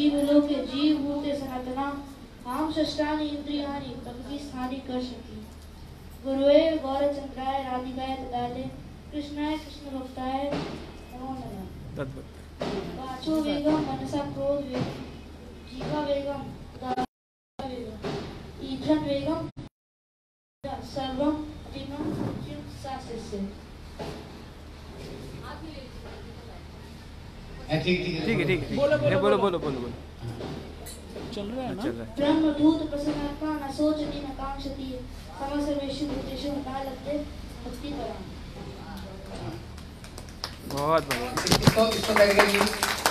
जीवलोके जीवभूते सनातना आम षष्ठानि इंद्रियाणि प्रकृति स्थानि कर्षति। गुरुवे गौरचंद्राय राधिकाय तदाले कृष्णाय कृष्ण भक्ताय नमो नमः। वाचो वेगम मनसा क्रोध वेगम जीवा वेगम दाता वेगम ईंधन वेगम सर्वम तिमं सास्य। ठीक है बोलो चल रहा है ना। ब्रह्मभूत प्रसन्नात्मा न शोचति न कांक्षति समसर्वेषु भूतेषु न लभते भक्ति परम। बहुत बढ़िया। इसको लगेगा कि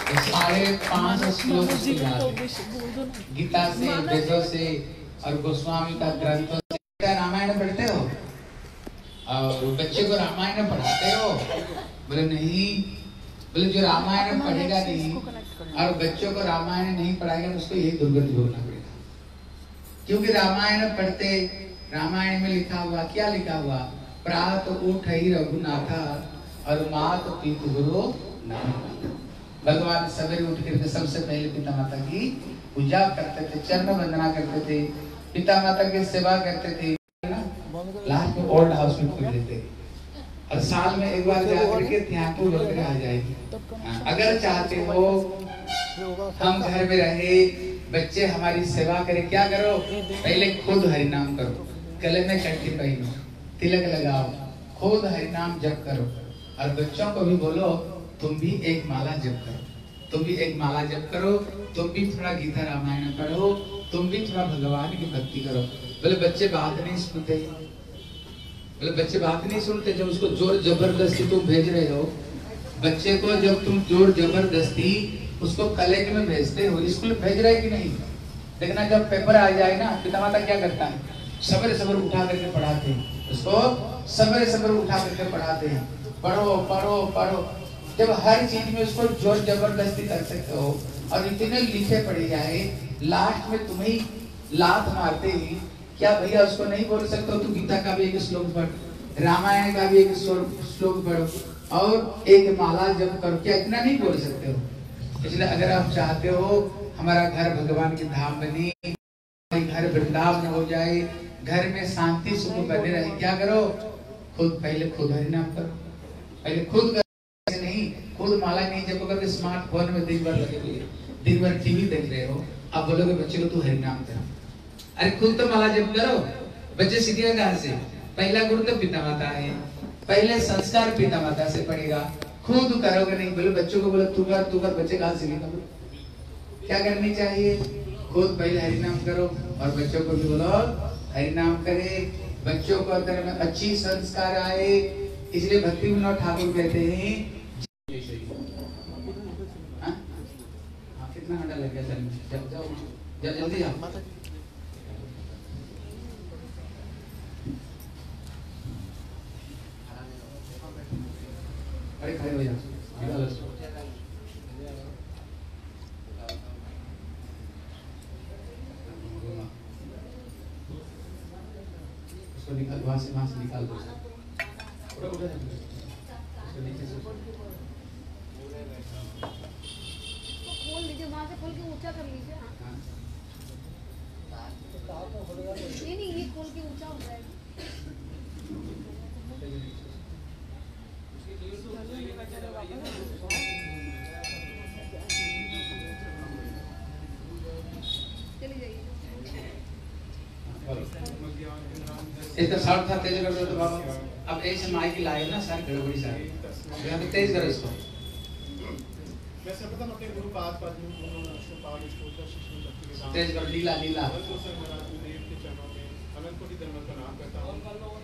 550 श्लोक गीता से, वेदों से और गोस्वामी का ग्रंथों से। रामायण पढ़ते हो और बच्चे को रामायण पढ़ाते हो? बोले नहीं। बोले जो रामायण पढ़ेगा नहीं और बच्चों को रामायण नहीं पढ़ाएगा तो उसको यही दुर्गति भोगना पड़ेगा। क्योंकि रामायण पढ़ते, रामायण में लिखा हुआ क्या लिखा हुआ? प्रात उठ ही रघुनाथा और मात पितु गुरु नाम। भगवान सवेरे उठ करके सबसे पहले पिता माता की पूजा करते थे, चरण वंदना करते थे, पिता माता की सेवा करते थे। लास्ट में ओल्ड हाउस में खोल देते और साल में एक बार जाकर के ध्यान को बोल आ जाएगी। अगर चाहते हो हम घर में रहे, बच्चे हमारी सेवा करें, क्या करो? पहले खुद हरि नाम करो, गले में कंठी पहनो, तिलक लगाओ, खुद हरि नाम जप करो और बच्चों को भी बोलो तुम भी एक माला जप करो, तुम भी एक माला जप करो, तुम भी थोड़ा गीता रामायण पढ़ो, तुम भी थोड़ा भगवान की भक्ति करो। बोले बच्चे बात नहीं सुनते, बोले बच्चे बात नहीं सुनते। जब उसको जोर जबरदस्ती तुम भेज रहे हो, बच्चे को जब तुम जोर जबरदस्ती उसको कॉलेज में भेजते हो, स्कूल भेज रहे कि नहीं? देखना जब पेपर आ जाए ना, पिता माता क्या करता है? सवेरे सवेरे उठा करके पढ़ाते हैं उसको, सवेरे सवेरे उठा करके पढ़ाते हैं, पढ़ो पढ़ो पढ़ो। जब हर चीज में उसको जोर जबरदस्ती कर सकते हो और इतने लिखे पढ़े जाए, लास्ट में तुम्हें लात मारते ही क्या भैया उसको नहीं बोल सकते हो? तू गीता का भी एक श्लोक पढ़, रामायण का भी एक श्लोक पढ़ो और एक माला जप करो, क्या इतना नहीं बोल सकते हो? इसलिए अगर आप चाहते हो हमारा घर भगवान के धाम बने, घर वृंदावन हो जाए, घर में शांति सुख बने रहे, क्या करो? पहले खुद हरि नाम करो, पहले खुद नहीं, खुद माला नहीं जप करके स्मार्टफोन में दिन भर लगे हुए, दिन भर टीवी देख रहे हो, आप बोलोगे बच्चे को तू हरि नाम कर। अरे खुद तो माला जप करो। बच्चे सीखेगा कहाँ से? पहला गुरु तो पिता माता है, पहले संस्कार पिता माता से पड़ेगा। खुद करोगे नहीं, बोले बच्चों को बोले तू कर, बच्चे कहाँ सीखेगा? क्या करनी चाहिए? खुद पहले हरि नाम करो और बच्चों को भी बोलो हरि नाम करे। बच्चों को अंदर में अच्छी संस्कार आए, इसलिए भक्ति विनोद ठाकुर कहते हैं कितना घंटा लग गया सर? जाओ जल्दी जाओ। अरे खड़े हो जाओ। उसको निकाल, वहां से निकाल दो। उठा नीचे से खोल लीजिए, वहां से खोल के ऊंचा कर लीजिए। नहीं ये खोल के ऊंचा हो जाएगा। चली जाइए। इतना शॉर्ट था, तेज कर दो तो बाबा। अब ऐसे माइक लाए ना सर, गड़बड़ी सारी, यहाँ पे तेज करो इसको। मैं सर्वप्रथम अपने गुरु पाद तेज करो, लीला लीला। देव के चरणों में अनंत कोटि दंडवत प्रणाम करता हूँ।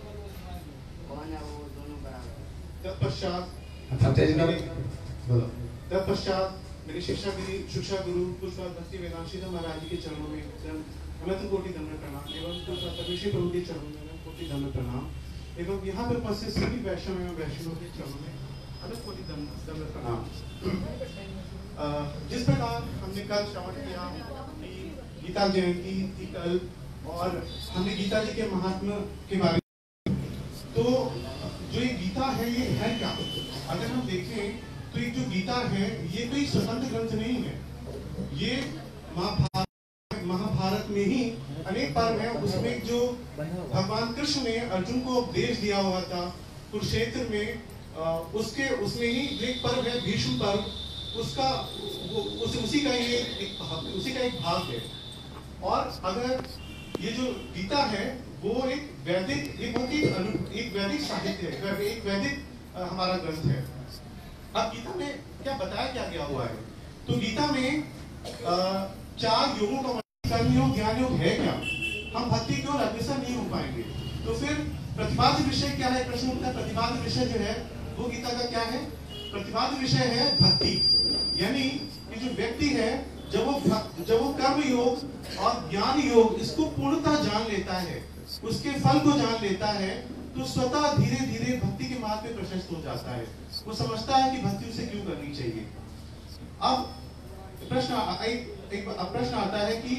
तत्पश्चात तेज करो, बोलो। तत्पश्चात मेरे शिक्षा गुरु पुष्पराज भक्ति वेदांत श्रीधर महाराज जी के चरणों में अनंत कोटि दंडवत प्रणाम एवं तपेश्वर प्रभु के चरणों में अनंत कोटि दंडवत प्रणाम एवं यहाँ पर उपस्थित सभी वैष्णव एवं वैष्णवों के चरणों में अनंत कोटि दंडवत प्रणाम। जिस प्रकार हमने कल श्रवण किया कि गीता जयंती थी कल और हमने गीता जी के महात्मा के बारे में, तो जो ये गीता है ये है क्या? अगर हम देखें तो एक जो गीता है ये कोई स्वतंत्र ग्रंथ नहीं है, ये महाभारत में ही अनेक पर्व है। उसमें जो भगवान कृष्ण ने अर्जुन को उपदेश दिया हुआ था कुरुक्षेत्र में, उसमें ही एक पर्व है भीष्म पर्व, उसी का एक भाग है। और अगर ये जो गीता है वो एक वैदिक साहित्य है, एक वैदिक हमारा ग्रंथ है। अब गीता में क्या बताया क्या गया हुआ है? तो गीता में 4 योगों का कर्म योग, ज्ञान योग है क्या? हम भक्ति की ओर अग्रसर नहीं हो पाएंगे। तो फिर प्रतिपाद्य विषय क्या है? प्रश्न उठता है, प्रतिपाद्य विषय जो है वो गीता का क्या है? प्रतिपाद्य विषय है भक्ति। यानी कि जो व्यक्ति है जब वो कर्म योग और ज्ञान योग इसको पूर्णतः जान लेता है, उसके फल को जान लेता है, तो स्वतः धीरे धीरे भक्ति के मार्ग पे प्रशस्त हो जाता है। वो समझता है कि भक्ति उसे क्यों करनी चाहिए। अब प्रश्न आता है कि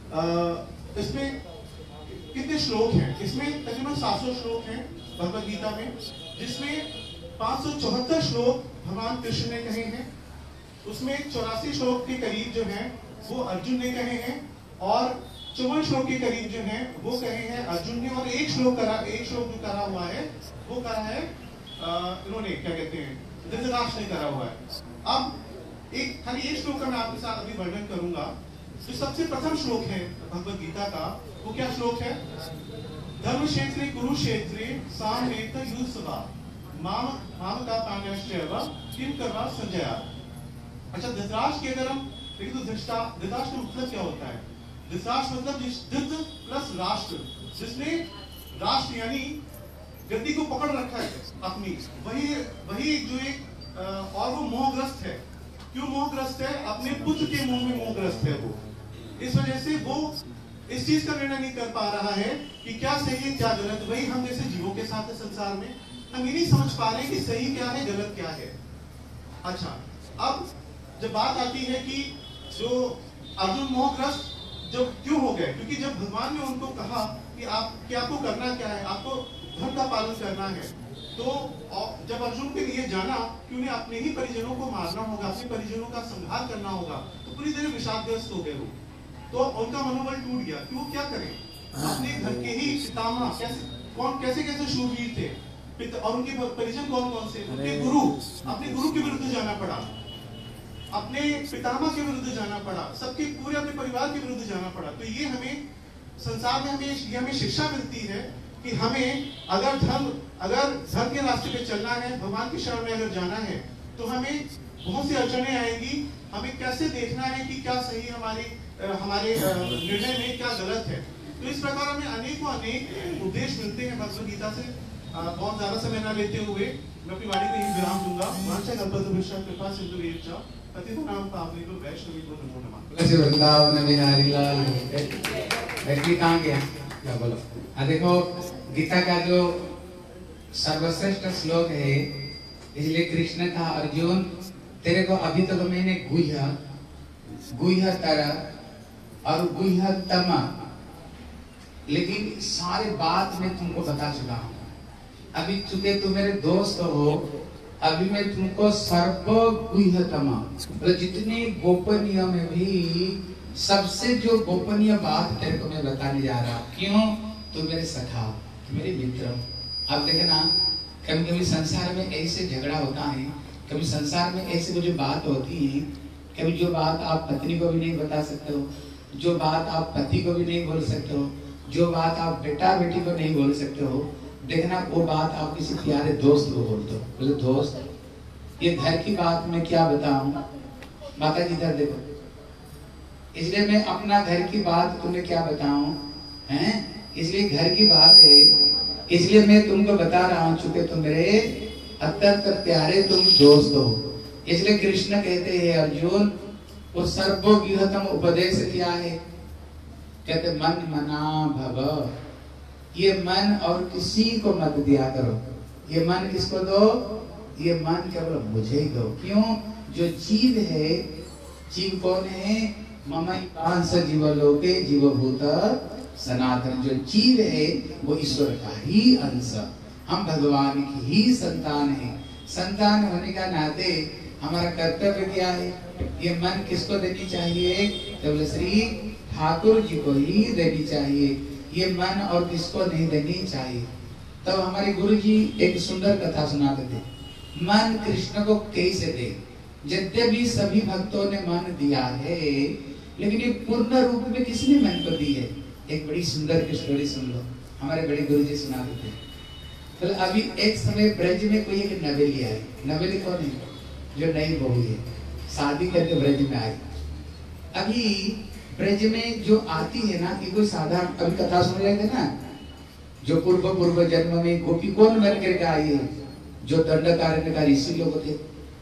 इसमें कितने श्लोक हैं? इसमें तकरीबन 700 श्लोक हैं भगवत गीता में, जिसमें 574 श्लोक भगवान कृष्ण ने कहे हैं। उसमें 84 श्लोक के करीब जो हैं वो अर्जुन ने कहे हैं, और 54 श्लोक के करीब जो हैं वो कहे हैं अर्जुन ने, और एक श्लोक जो करा हुआ है वो करा है इन्होंने, क्या कहते हैं, धृतराष्ट्र ने करा हुआ है। अब खाली एक श्लोक का मैं आपके साथ अभी वर्णन करूंगा। जो सबसे प्रथम श्लोक है भगवत गीता का, वो क्या श्लोक है? धर्म क्षेत्रे कुरुक्षेत्रे सामवेद युद्धसभा माम का पाण्यश्चैव किम करवा संजया। अच्छा, धृतराष्ट्र की अगर हम देखिए तो धृतराष्ट्र मतलब क्या होता है? धृतराष्ट्र मतलब धृत प्लस राष्ट्र, जिसने राष्ट्र यानी गद्दी को पकड़ रखा है अपनी, वही जो एक और वो मोहग्रस्त है। क्यों मोहग्रस्त है? अपने पुत्र के मोह में मोहग्रस्त है वो। इस वजह से वो इस चीज का निर्णय नहीं कर पा रहा है कि क्या सही है क्या गलत। वही हम जैसे जीवों के साथ है संसार में, हम ये नहीं समझ पा रहे कि सही क्या है गलत क्या है। अच्छा, अब जब बात आती है कि जो अर्जुन मोहग्रस्त जब क्यों हो गए, क्योंकि जब भगवान ने उनको कहा कि आपको करना क्या है, आपको धर्म का पालन करना है, तो जब अर्जुन के लिए जाना कि उन्हें अपने ही परिजनों को मारना होगा, अपने परिजनों का संहार करना होगा, तो पूरी तरह विषादग्रस्त हो गए वो। तो उनका मनोबल टूट गया कि वो क्या करें। अपने घर के ही पितामह कैसे शूरवीर थे, और उनके परिजन कौन कौन से, उनके गुरु, अपने गुरु के विरुद्ध जाना पड़ा, अपने पितामह के विरुद्ध जाना पड़ा, सबके पूरे अपने परिवार के विरुद्ध जाना पड़ा। तो ये हमें संसार में हमें शिक्षा मिलती है कि हमें अगर धर्म के रास्ते पे चलना है, भगवान की शरण में अगर जाना है, तो हमें बहुत सी अड़चनें आएंगी। हमें कैसे देखना है कि क्या सही हमारे निर्णय में, क्या गलत है। तो इस प्रकार हमें अनेक उपदेश मिलते हैं भगवत गीता से। बहुत ज्यादा समय न लेते हुए मैं अपनी वाणी को ही विराम दूंगा। वांछा कल्पतरुभ्यश्च कृपा सिंधुभ्यश्च पतितानां पावनेभ्यो वैष्णवेभ्यो नमो नमः। जैसे वृंदावन बिहारी लाल व्यक्ति कहाँ गया? क्या बोलो? देखो, गीता का जो सर्वश्रेष्ठ श्लोक है, इसलिए कृष्ण कहा अर्जुन तेरे को अभी तक मैंने गुह्यतर और गुह्यतम, लेकिन सारे बात मैं तुमको बता चुका हूँ। अभी चूंकि तुम मेरे दोस्त हो, अभी मैं तुमको सर्व गुह्यतम, मतलब जितने गोपनीय में भी सबसे जो गोपनीय बात तेरे को मैं बताने जा रहा हूँ। क्यों? तुम मेरे सखा, मेरे मित्र। अब देखना, कभी कभी संसार में ऐसे झगड़ा होता है, कभी संसार में ऐसी जो बात होती है, कभी जो बात आप पत्नी को भी नहीं बता सकते हो, जो बात आप पति को भी नहीं बोल सकते हो, जो बात आप बेटा बेटी को नहीं बोल सकते हो, देखना वो बात आप किसी प्यारे दोस्त को बोलते हो। बोले दोस्त ये घर की बात मैं क्या बताऊं, माता जी इधर देखो, इसलिए मैं अपना घर की बात तुम्हें क्या बताऊं, हैं? इसलिए घर की बात है, इसलिए मैं तुमको बता रहा हूँ, चूंकि तुम मेरे अत्यंत प्यारे तुम दोस्त हो। इसलिए कृष्ण कहते हैं अर्जुन, वो सर्वोगिहतम उपदेश क्या है? कहते मन मना भव, ये मन और किसी को मत दिया करो। ये मन किसको दो? ये मन केवल मुझे ही दो। क्यों? जो जीव है, जीव कौन है? ममैवांश जीवलोके जीवभूत सनातन। जो जीव है वो ईश्वर का ही अंश, हम भगवान की ही संतान है। संतान होने का नाते हमारा कर्तव्य क्या है? ये मन किसको देनी चाहिए? तो श्री ठाकुर जी को ही देनी चाहिए, ये मन और किसको नहीं देनी चाहिए। तब हमारे गुरु जी एक सुंदर कथा सुनाते थे, मन कृष्ण को कैसे दे। यद्यपि सभी भक्तों ने मन दिया है, लेकिन ये पूर्ण रूप में किसने मन को दी है? एक बड़ी सुंदर स्टोरी सुन लो, हमारे बड़े गुरु जी सुनाते थे। तो अभी एक समय ब्रज में कोई एक नवेली आई। नवेली कौन है? जो नई बहू है, शादी करके ब्रज में आई। अभी ब्रज में जो आती है ना, कि कोई साधारण, अभी कथा सुन रहे थे ना, जो पूर्व जन्म में गोपी कौन बन करके आई है? जो दंडकारण्य का ऋषि लोग थे।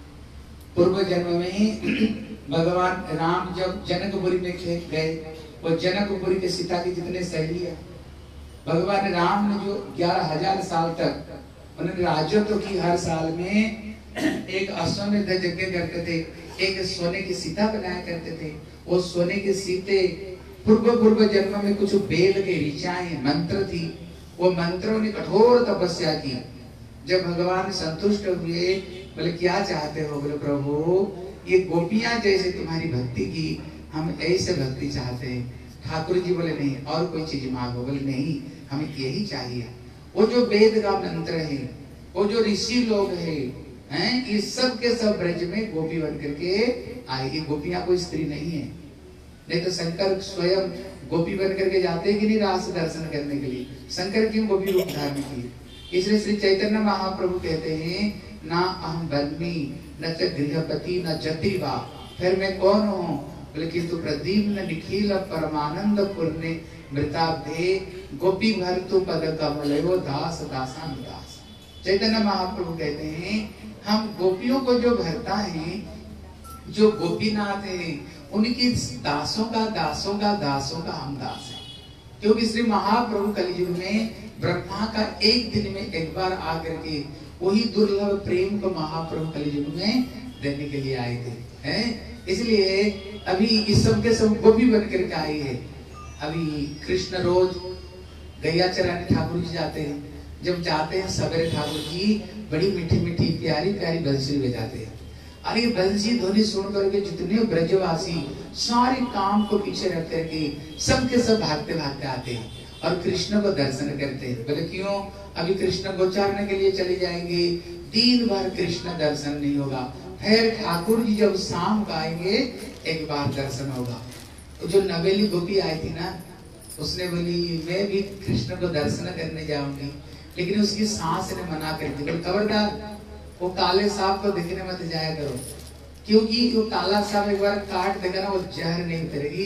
पूर्व जन्म में भगवान राम जब जनकपुरी में गए, वो जनकपुरी के सीता की जितने सहेलियां, भगवान राम ने जो 11,000 साल तक उन्होंने राजत्व की, हर साल में एक अश्वमेध यज्ञ करते थे, एक सोने की सीता बनाया करते थे। वो सोने की सीते पूर्व जन्म में कुछ वेद के ऋचाएं मंत्र थी, वो मंत्रों ने कठोर तपस्या की। जब भगवान संतुष्ट हुए, बोले क्या चाहते हो? बोले प्रभु ये गोपियां जैसे तुम्हारी भक्ति की, हम ऐसे भक्ति चाहते हैं। ठाकुर जी बोले नहीं, और कोई चीज मांगो। बोले नहीं, हमें यही चाहिए। वो जो वेद का मंत्र है, वो जो ऋषि लोग हैं, ये सब के सब ब्रज में गोपी बन करके आए। ये गोपियां कोई स्त्री नहीं है, नहीं तो शंकर स्वयं गोपी बन करके जाते कि नहीं रास दर्शन करने के लिए? शंकर क्यों गोपी रूप धारण की? इसलिए श्री चैतन्य महाप्रभु कहते हैं, ना अहम बन्मी न च गृहपति न जतिवा, फिर मैं कौन हूँ? बोले किंतु प्रदीप्न निखिल परमानंद पूर्णे मृताब्धे गोपी भर तु पद कमलो दास दासान दास। चैतन्य महाप्रभु कहते हैं, हम गोपियों को जो भरता है, जो गोपीनाथ है, उनकी दासों का हम दास है। क्योंकि श्री महाप्रभु कलयुग में ब्रह्मा का एक दिन में एक बार आकर के वही दुर्लभ प्रेम को महाप्रभु कलयुग में देने के लिए आए थे, हैं? इसलिए अभी इस सब के सब गोपी बन करके आई है। अभी कृष्ण रोज गैया चराने ठाकुर जी जाते हैं। जब जाते हैं सवेरे, ठाकुर जी बड़ी मीठी मीठी प्यारी प्यारी बंसी बजाते हैं। अरे बंसी ध्वनि सुन करके जितने ब्रजवासी सारे काम को पीछे रख करके सबके सब भागते भागते आते हैं और कृष्ण को दर्शन करते हैं। बोले क्यों? अभी कृष्ण को चारने के लिए चले जाएंगे, दिन भर कृष्ण दर्शन नहीं होगा। फिर ठाकुर जी जब शाम को आएंगे, एक बार दर्शन होगा। तो जो नवेली गोपी आई थी ना, उसने बोली मैं भी कृष्ण को दर्शन करने जाऊंगी, लेकिन उसकी सास ने मना कर दी। बोले खबरदार, वो काले सांप को देखने मत जाया करो, क्योंकि वो काला सांप एक बार काट देगा ना, वो जहर नहीं उतरेगी।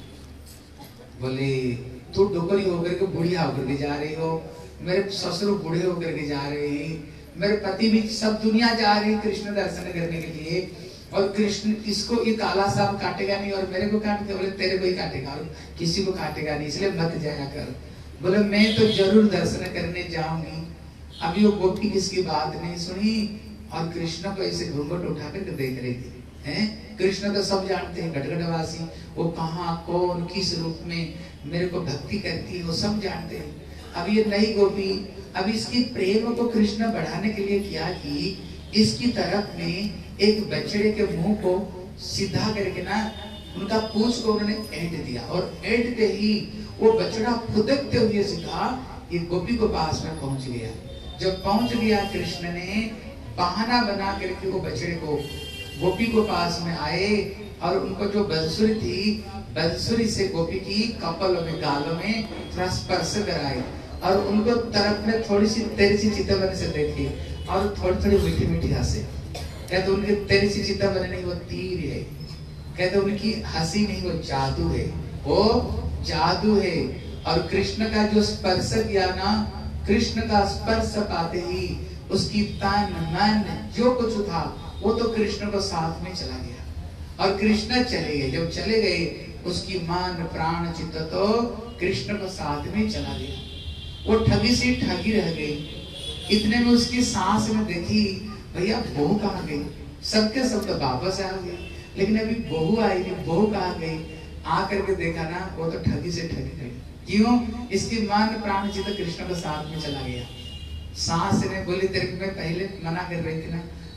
बोले तू डोकरी होकर के बुढ़िया होकर के जा रही हो, मेरे ससुर बूढ़े होकर के जा रहे हैं, मेरे पति भी, सब दुनिया जा रही है कृष्ण दर्शन करने के लिए, और कृष्ण इसको ये काला सांप काटेगा नहीं और मेरे को काट के, बोले तेरे को ही काटेगा और किसी को काटेगा नहीं, इसलिए मत जाया कर। बोले मैं तो जरूर दर्शन करने जाऊंगी। अभी वो गोपी किसकी बात नहीं सुनी और कृष्ण को ऐसे घूंघट उठा कर देख रही थी, हैं? कृष्ण तो सब जानते हैं, घटघटवासी, वो कहाँ कौन किस रूप में मेरे को भक्ति करती है, वो सब जानते हैं। अब ये नई गोपी, अब इसकी प्रेम को कृष्ण बढ़ाने के लिए क्या की, इसकी तरफ में एक बछड़े के मुंह को सीधा करके ना, उनका पूंछ को उन्होंने ऐंठ दिया, और ऐंठते ही वो बछड़ा फुदकते हुए सीधा ये गोपी को पास में पहुंच गया। जब पहुंच गया, कृष्ण ने बहाना बना करके वो बछड़े को गोपी को पास में आए और उनको जो बंसुरी थी, बंसुरी से गोपी की कपालों में, गालों में थोड़ा स्पर्श कराए और उनको तरफ में थोड़ी सी तेरी सी चितवन से देखे और थोड़ी थोड़ी मीठी मीठी हंसे। कहते उनकी तेरी सी चितवन नहीं, वो तीर है। कहते उनकी हंसी नहीं, वो जादू है, वो जादू है। और कृष्ण का जो स्पर्श किया ना, कृष्ण का स्पर्श पाते ही उसकी तन मन जो कुछ था वो तो कृष्ण को साथ में चला गया और कृष्ण चले गए। जब चले गए, उसकी मन प्राण चित्त तो कृष्ण को साथ में चला गया। वो ठगी सी ठगी रह गई। इतने में उसकी सास ने देखी, भैया बहू कहाँ गई? सबके सब तो वापस आ गए, लेकिन अभी बहू आई नहीं, बहू कहाँ गई? आकर के देखा ना, वो तो ठगी से ठगी गई। क्यों? इसकी मन प्राण चित्त कृष्ण के साथ में चला गया। सास ने बोली तेरे को मैं पहले मना कर रही थी ना,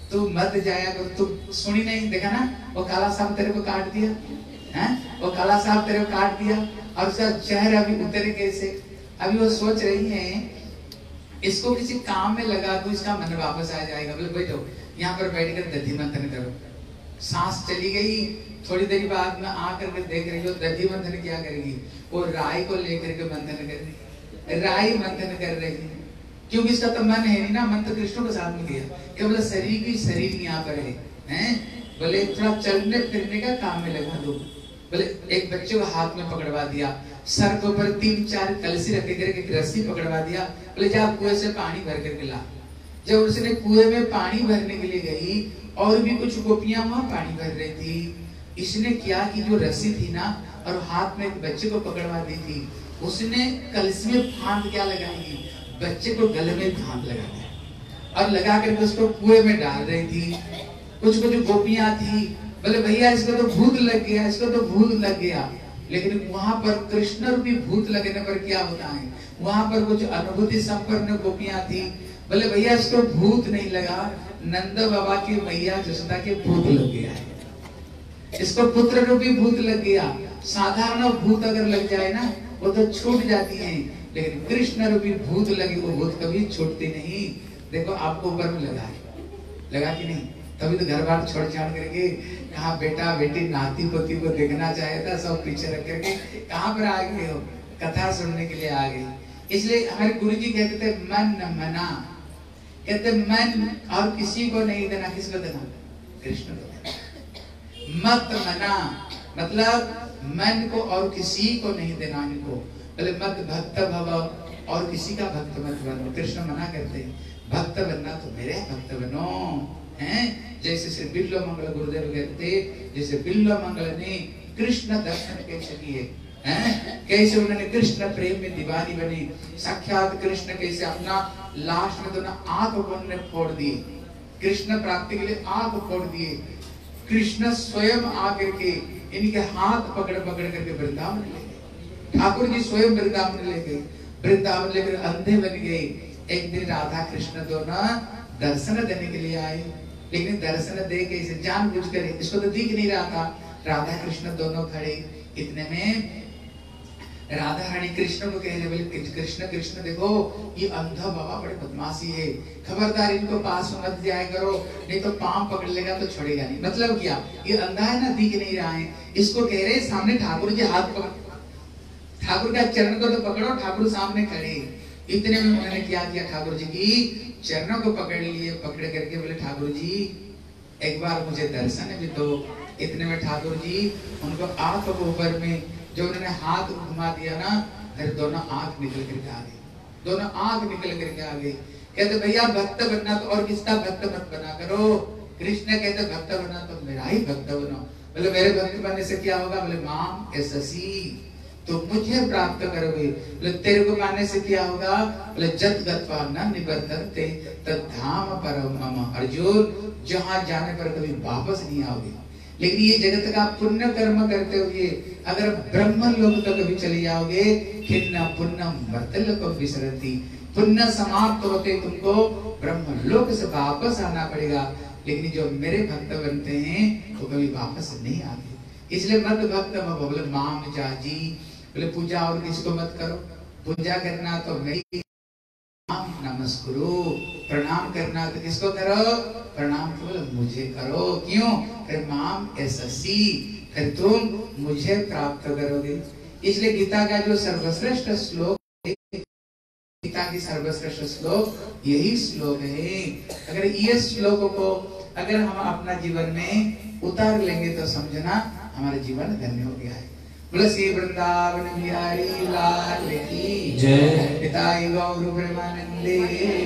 तू मत जाया कर, तू सुनी नहीं, देखा ना वो काला सांप तेरे को काट दिया है, वो काला सांप तेरे को काट दिया और उसका चेहरा अभी उतरे कैसे। अभी वो सोच रही है इसको किसी काम में लगा दूं, इसका मन वापस आ जाएगा। बोले बैठो यहाँ पर बैठकर दधि मंथन करो। सांस चली गई, थोड़ी देर बाद में आकर के देख रही हो दधि मंथन क्या करेगी, वो राई को लेकर के मंथन कर रही, राई मंथन कर रही है, क्योंकि इसका तो मन है नहीं ना, मन तो कृष्ण के साथ में गया। क्या बोले शरीर की शरीर यहाँ पर है, हैं? बोले थोड़ा चलने फिरने का काम में लगा दो। बोले एक बच्चे को हाथ में पकड़वा दिया, सर के ऊपर 3-4 कलसी रख करके एक रस्सी पकड़वा दिया। बोले जा कुएं से पानी भर करके ला। जब उसने कुएं में पानी भरने के लिए गई और भी कुछ गोपियां वहां पानी भर रही थी, इसने क्या कि जो रस्सी थी ना और हाथ में एक बच्चे को पकड़वा दी थी, उसने कलसी में फांद क्या लगाई, बच्चे को गले में फांद लगा दिया और लगा करके उसको कुएं में डाल रही थी। कुछ कुछ गोपियां थी, बोले भैया इसको तो भूत लग गया, इसको तो भूत लग गया। लेकिन वहां पर कृष्ण रूपी भूत लगने पर क्या होता है, वहां पर कुछ अनुभूति संपन्न गोपियां थी, बोले भैया इसको भूत नहीं लगा, नंद बाबा की मैया जसोदा के भूत लग गया है, इसको पुत्र रूपी भूत लग गया। साधारण भूत अगर लग जाए ना वो तो छूट जाती है, लेकिन कृष्ण रूपी भूत लगी वो भूत कभी छूटती नहीं। देखो आपको ऊपर में लगा है, लगा कि नहीं, तभी तो घर बार छोड़ छाड़ करके कहाँ बेटा बेटी नाती पोती को देखना चाहे था, सब पीछे रख करके कहाँ पर आ गए हो, कथा सुनने के लिए आ गए। इसलिए हमारे गुरुजी कहते थे मन न मना, कहते मन और किसी को नहीं देना, किसको देना, कृष्ण को देना। मत मना मतलब मन को और किसी को नहीं देना इनको। बोले मत भक्त भव, और किसी का भक्त मत बनो। कृष्ण मना करते हैं भक्त बनना तो मेरे भक्त बनो, हैं? जैसे श्री बिल्व मंगल गुरुदेव कहते, जैसे बिल्व मंगल ने कृष्ण दर्शन कैसे किए, हैं? कैसे उन्होंने कृष्ण प्रेम में दीवानी बनी, साक्षात कृष्ण कैसे अपना लास्ट में दोनों आंख उन्होंने फोड़ दिए, कृष्ण प्राप्ति के लिए आंख फोड़ दिए। कृष्ण स्वयं आकर के इनके हाथ पकड़ पकड़ करके वृंदावन ले गए, ठाकुर जी स्वयं वृंदावन ले गए, वृंदावन लेकर अंधे बन गए। एक दिन राधा कृष्ण दोनों दर्शन देने के लिए आए, लेकिन दर्शन दे के इसे जानबूझ कर, इसको तो दिख नहीं रहा था, राधा कृष्ण दोनों खड़े। इतने में राधा रानी कृष्ण को कह रहे, बोले कृष्ण कृष्ण देखो ये अंधा बाबा बड़े बदमाशी है, खबरदार इनको पास मत जाया करो, नहीं तो पांव पकड़ लेगा तो छोड़ेगा नहीं। मतलब क्या, ये अंधा है ना, दिख नहीं रहा है। इसको कह रहे सामने ठाकुर जी हाथ पकड़, ठाकुर का चरण को तो पकड़ो, ठाकुर सामने खड़े। इतने में उन्होंने क्या किया, ठाकुर जी की चरणों को पकड़ लिए, पकड़ करके बोले ठाकुर जी एक बार मुझे दर्शन भी दो। इतने में ठाकुर जी उनको आंख को ऊपर में जो उन्होंने हाथ घुमा दिया ना, फिर दोनों आंख निकल करके आ गई, दोनों आंख निकल करके आ गई। कहते भैया भक्त बनना तो और किसका भक्त मत बना करो। कृष्ण कहते भक्त बनना तो मेरा ही भक्त बनो। बोले मेरे भक्त बनने से क्या होगा, बोले माम एससी तो मुझे प्राप्त करोगे। बोले तेरे को मानने से क्या होगा, बोले जत गत्वा न निवर्तन्ते तद्धाम परम मम। अर्जुन जहां जाने पर कभी वापस नहीं आओगे, लेकिन ये जगत का पुण्य कर्म करते हुए अगर ब्रह्म लोक तक कभी चले जाओगे, खिन्न पुण्यम मर्त्यलोकम विसरति, पुण्य समाप्त होते तुमको ब्रह्म लोक से वापस आना पड़ेगा। लेकिन जो मेरे भक्त बनते हैं वो कभी वापस नहीं आते। इसलिए मत भक्त बोले माम जाजी, बोले पूजा और किसको मत करो, पूजा करना तो मेरी, नमस्कुरु प्रणाम करना तो किसको करो, प्रणाम केवल मुझे करो। क्यों, फिर माम एससी, फिर तुम मुझे प्राप्त करोगे। इसलिए गीता का जो सर्वश्रेष्ठ श्लोक है, गीता की सर्वश्रेष्ठ श्लोक यही श्लोक है। अगर ये श्लोक को अगर हम अपना जीवन में उतार लेंगे तो समझना हमारा जीवन धन्य हो गया है। बोलो श्री वृंदावन बिहारी लाल की जय। पिताई गौर प्रेमानंदे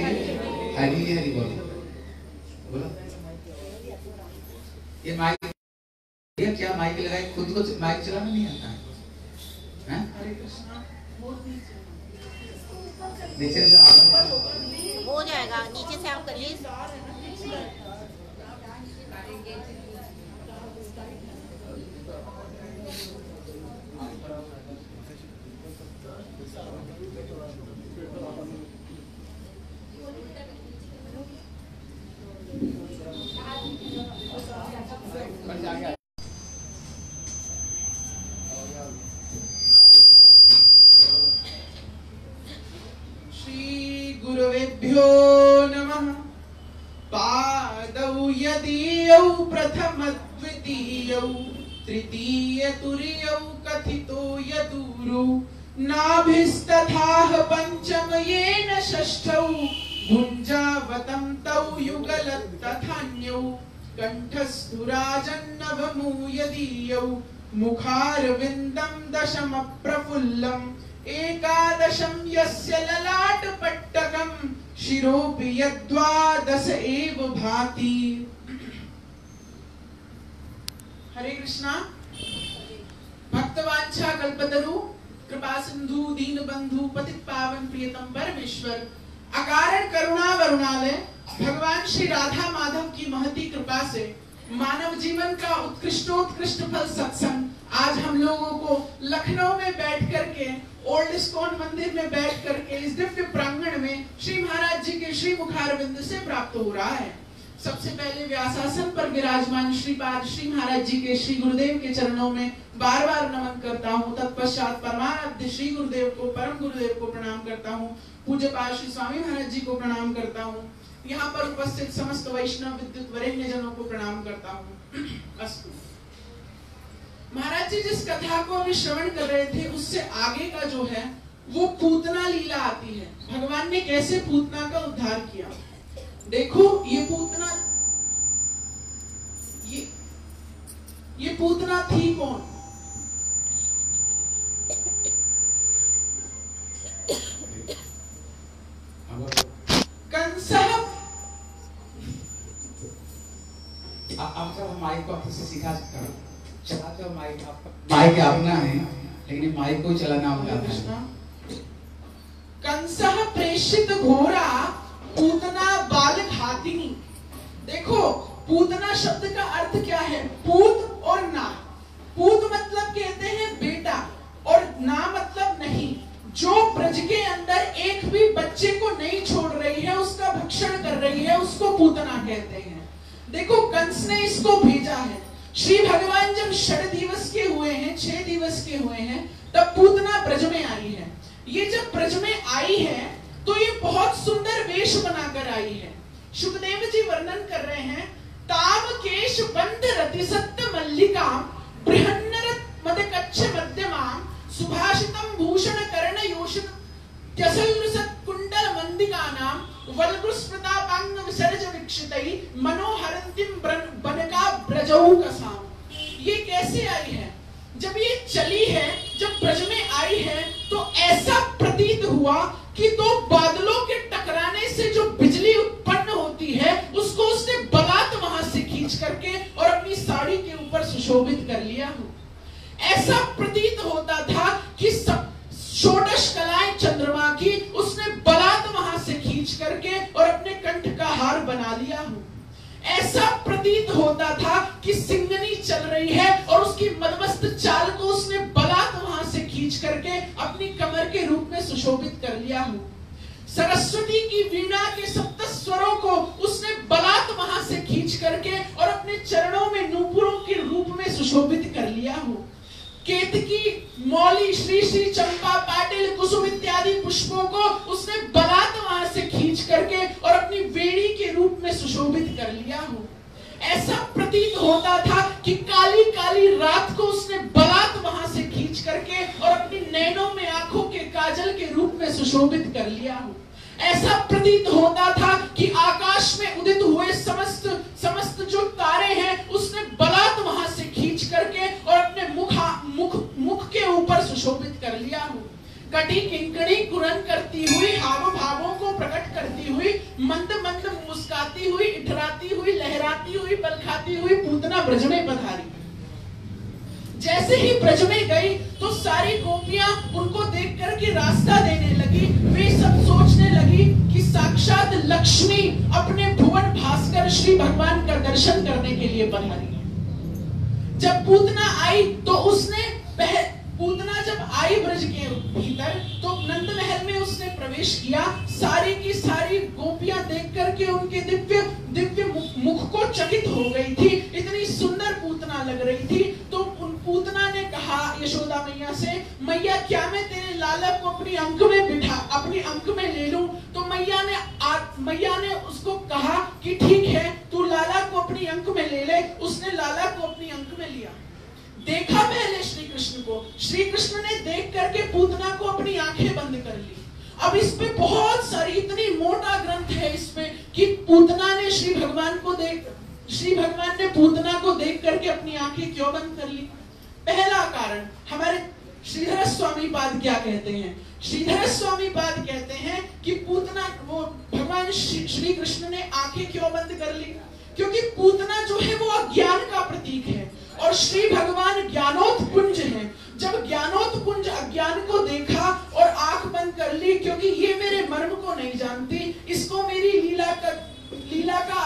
हरि हरि बोल। बोलो ये माइक, ये क्या माइक लगाए, खुद को माइक चलाना नहीं आता है? हरे कृष्णा नीचे से हो जाएगा, नीचे से आप करिए। गुरुभ्यो नमः। पादौ यदीयौ प्रथमद्वितीयौ तृतीयतुर्यौ कथितो यदूरौ नाभिस्तथाह पंचमयेन षष्ठौ भुञ्जावतं तौ युगलत्तथान्यौ कंठस्थुराजन्नवमु यदीयौ मुखारविन्दं दशमप्रफुल्लम् एकादशं यस्य ललाटपट्टकं शिरोऽपि यद्वादश एव भाति। हरे कृष्णा। भक्तवांछा कल्पतरु कृपा सिंधु दीन बंधु पतित पावन प्रियतम परमेश्वर अकारण करुणा वरुणालय भगवान श्री राधा माधव की महती कृपा से मानव जीवन का उत्कृष्टोत्कृष्ट फल सत्संग आज हम लोगों को लखनऊ में बैठ करके ओल्ड इस्कॉन मंदिर में बैठ करके इस दिव्य प्रांगण में श्री महाराज जी के श्री मुखारविंद से प्राप्त हो रहा है। सबसे पहले व्यासासन पर विराजमान श्रीपाद श्री महाराज जी के श्री गुरुदेव के चरणों में बार बार नमन करता हूँ। तत्पश्चात परमाराध्य श्री गुरुदेव को परम गुरुदेव को प्रणाम करता हूँ। पूज्य पाद श्री स्वामी महाराज जी को प्रणाम करता हूँ। यहाँ पर उपस्थित समस्त वैष्णव विद्युत वरेण्य जनों को प्रणाम करता हूँ। अस्तु। महाराज जी जिस कथा को अभी श्रवण कर रहे थे उससे आगे का जो है वो पूतना लीला आती है। भगवान ने कैसे पूतना का उद्धार किया। देखो ये पूतना थी कौन। कंसह। अब सब माइक को आपसे सीखा करो। चलाते हो माइक आपका माइक अपना है लेकिन माइक को चलाना होता है। कंसह प्रेषित घोरा पूतना बाल घातिनी। देखो पूतना शब्द का अर्थ क्या है। पूत और ना। पूत मतलब कहते हैं बेटा और ना मतलब नहीं। जो ब्रज के अंदर एक भी बच्चे को नहीं छोड़ रही है उसका भक्षण कर रही है उसको पूतना कहते हैं। देखो कंस ने इसको भेजा है। श्री भगवान जब 6 दिवस के हुए हैं 6 दिवस के हुए हैं तब पूतना ब्रज में आई है। ये जब ब्रज में आई है तो ये बहुत सुंदर वेश बनाकर आई है। सुखदेव जी वर्णन कर रहे हैं ताम केश बंद रति सत्य मल्लिका बृहन्नरत मदकच्छ मध्यमाम सुभाषितम भूषण कर्ण योषित त्यसलसत कुंडल मंदिकानाम वल्गुस्मृतापांग विसर्ज विक्षितै मनोहरंतिम बनका ब्रजौ कसाम। ये कैसे आई है। जब ये चली है जब ब्रज में आई है तो ऐसा प्रतीत हुआ कि दो बादलों के टकराने से जो बिजली उत्पन्न होती है उसको उसने बलात् वहां से खींच करके और अपनी साड़ी के ऊपर सुशोभित कर लिया हो। ऐसा प्रतीत होता था कि षोडश कलाएं चंद्रमा की उसने बलात् वहां से खींच करके और अपने कंठ का हार बना लिया हो। ऐसा प्रतीत होता था कि सिंगनी चल रही है और उसकी मदमस्त चाल को उसने बलात् वहां से खींच करके अपनी कमर के रूप में सुशोभित कर लिया हो। सरस्वती की वीणा के सप्त स्वरों को उसने बलात् वहां से खींच करके और अपने चरणों में नूपुरों के रूप में सुशोभित कर लिया हो। केतकी मौली श्री श्री चंपा पाटिल कुसुम इत्यादि पुष्पों को उसने बलात् वहां से खींच करके और अपनी वेणी के रूप में सुशोभित कर लिया हो। ऐसा प्रतीत होता था कि काली काली रात को उसने बलात् वहां से खींच करके और अपनी नैनों में आंखों के काजल के रूप में सुशोभित कर लिया हो। ऐसा प्रतीत होता था कि आकाश में उदित हुए समस्त जो तारे हैं उसने बलात् वहां से खींच करके और अपने मुख के ऊपर सुशोभित कर लिया हो। कटी किंकड़ी कुरन करती हुई हाव भावों को प्रकट करती हुई मंद मंद मुस्काती हुई इठराती हुई लहराती हुई बल खाती हुई पूतना ब्रज में पधारी। जैसे ही ब्रज में गई तो सारी गोपियां उनको देख करके रास्ता देने लगी। वे सब सोचने लगी कि साक्षात लक्ष्मी अपने भुवन भास्कर श्री भगवान का दर्शन करने के लिए पधारी है। जब पूतना आई तो पूतना जब आई ब्रज के भीतर तो नंद महल में उसने प्रवेश किया। सारी की सारी गोपियां देख करके उनके दिव्य मुख को चकित हो गई थी। इतनी सुंदर पूतना लग रही थी। तो उन पूतना ने कहा यशोदा बोला मैया से, मैया क्या मैं तेरे लाला को अपनी अंक में ले लूं? तो मैया ने उसको कहा कि ठीक है, तू लाला को अपनी अंक में ले ले। उसने लाला को अपनी अंक में लिया। देखा पहले श्री कृष्ण को, श्री कृष्ण ने देख करके पूतना को अपनी आंखें बंद कर ली। अब इस पे बहुत सारी, इतनी मोटा ग्रंथ है इसमें कि पूतना ने श्री भगवान ने पूतना को देख करके अपनी आंखें क्यों बंद कर ली? पहला कारण, हमारे श्रीधर स्वामी पाद क्या कहते हैं? श्रीधर स्वामी पाद कहते हैं कि पूतना, वो भगवान श्री कृष्ण ने आंखें क्यों बंद कर ली? क्योंकि पूतना जो है वो अज्ञान का प्रतीक है और श्री भगवान ज्ञानोत्पुंज हैं। जब ज्ञानोत्पुंज अज्ञान को देखा और आंख बंद कर ली, क्योंकि ये मेरे मर्म को नहीं जानती, इसको मेरी लीला का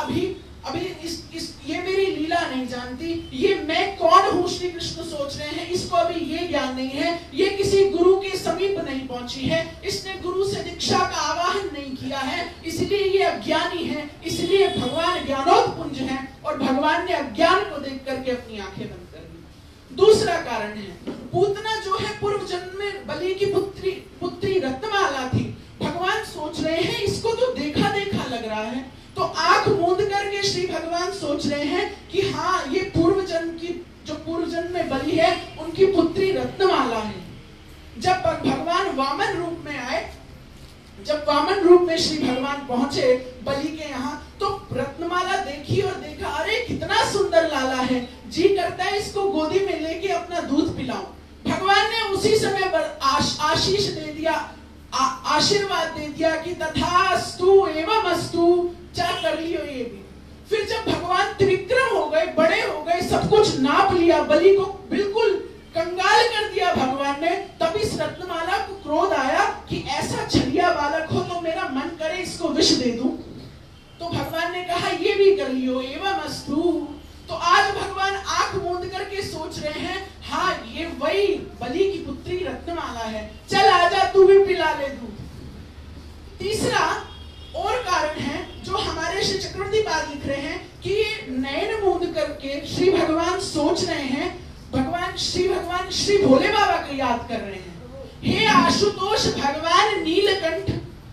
ये मेरी लीला नहीं जानती, ये मैं कौन हूँ श्री कृष्ण सोच रहे हैं, इसको अभी ये ज्ञान नहीं है, ये किसी गुरु के समीप नहीं पहुंची है, इसने गुरु से दीक्षा का आवाहन नहीं किया है, इसलिए ये अज्ञानी है। इसलिए भगवान ज्ञानोत्पुंज है और भगवान ने अज्ञान को देख करके अपनी आंखें बंद कर ली। दूसरा कारण है, पूतना जो है पूर्व जन्म में बलि की पुत्री रत्नमाला थी। भगवान सोच रहे हैं इसको तो देखा देखा लग रहा है, तो आंख मूंद करके श्री भगवान सोच रहे हैं कि हाँ, ये पूर्व जन्म में बलि है, उनकी पुत्री रत्नमाला है। जब भगवान वामन रूप में आए, जब वामन रूप में श्री भगवान पहुंचे बलि के यहाँ, तो रत्नमाला देखी और देखा, अरे कितना सुंदर लाला है, जी करता है इसको गोदी में लेके अपना दूध पिलाऊं। भगवान ने उसी समय पर आशीष दे दिया, आशीर्वाद दे दिया कि तथास्तु एवं अस्तु, क्या कर लियो ये भी। फिर जब भगवान त्रिविक्रम हो गए, बड़े हो गए, सब कुछ नाप लिया, बलि को बिल्कुल कंगाल कर दिया भगवान ने, तब इस रत्नमाला को क्रोध आया कि ऐसा छलिया बालक हो तो मेरा मन करे इसको विष दे दूं। तो भगवान ने कहा ये भी कर लियो, एवं अस्तु। तो आज भगवान आंख मूंद करके सोच रहे हैं, हाँ ये वही बलि की पुत्री रत्नमाला है, चल आजा तू भी पिला ले दूध। तीसरा और कारण है जो हमारे श्री चक्रवर्ती पाद लिख रहे हैं कि ये नयन मूंद करके श्री भगवान सोच रहे हैं, भगवान श्री भोले बाबा को याद कर रहे हैं। हे आशुतोष भगवान नीलकंठ,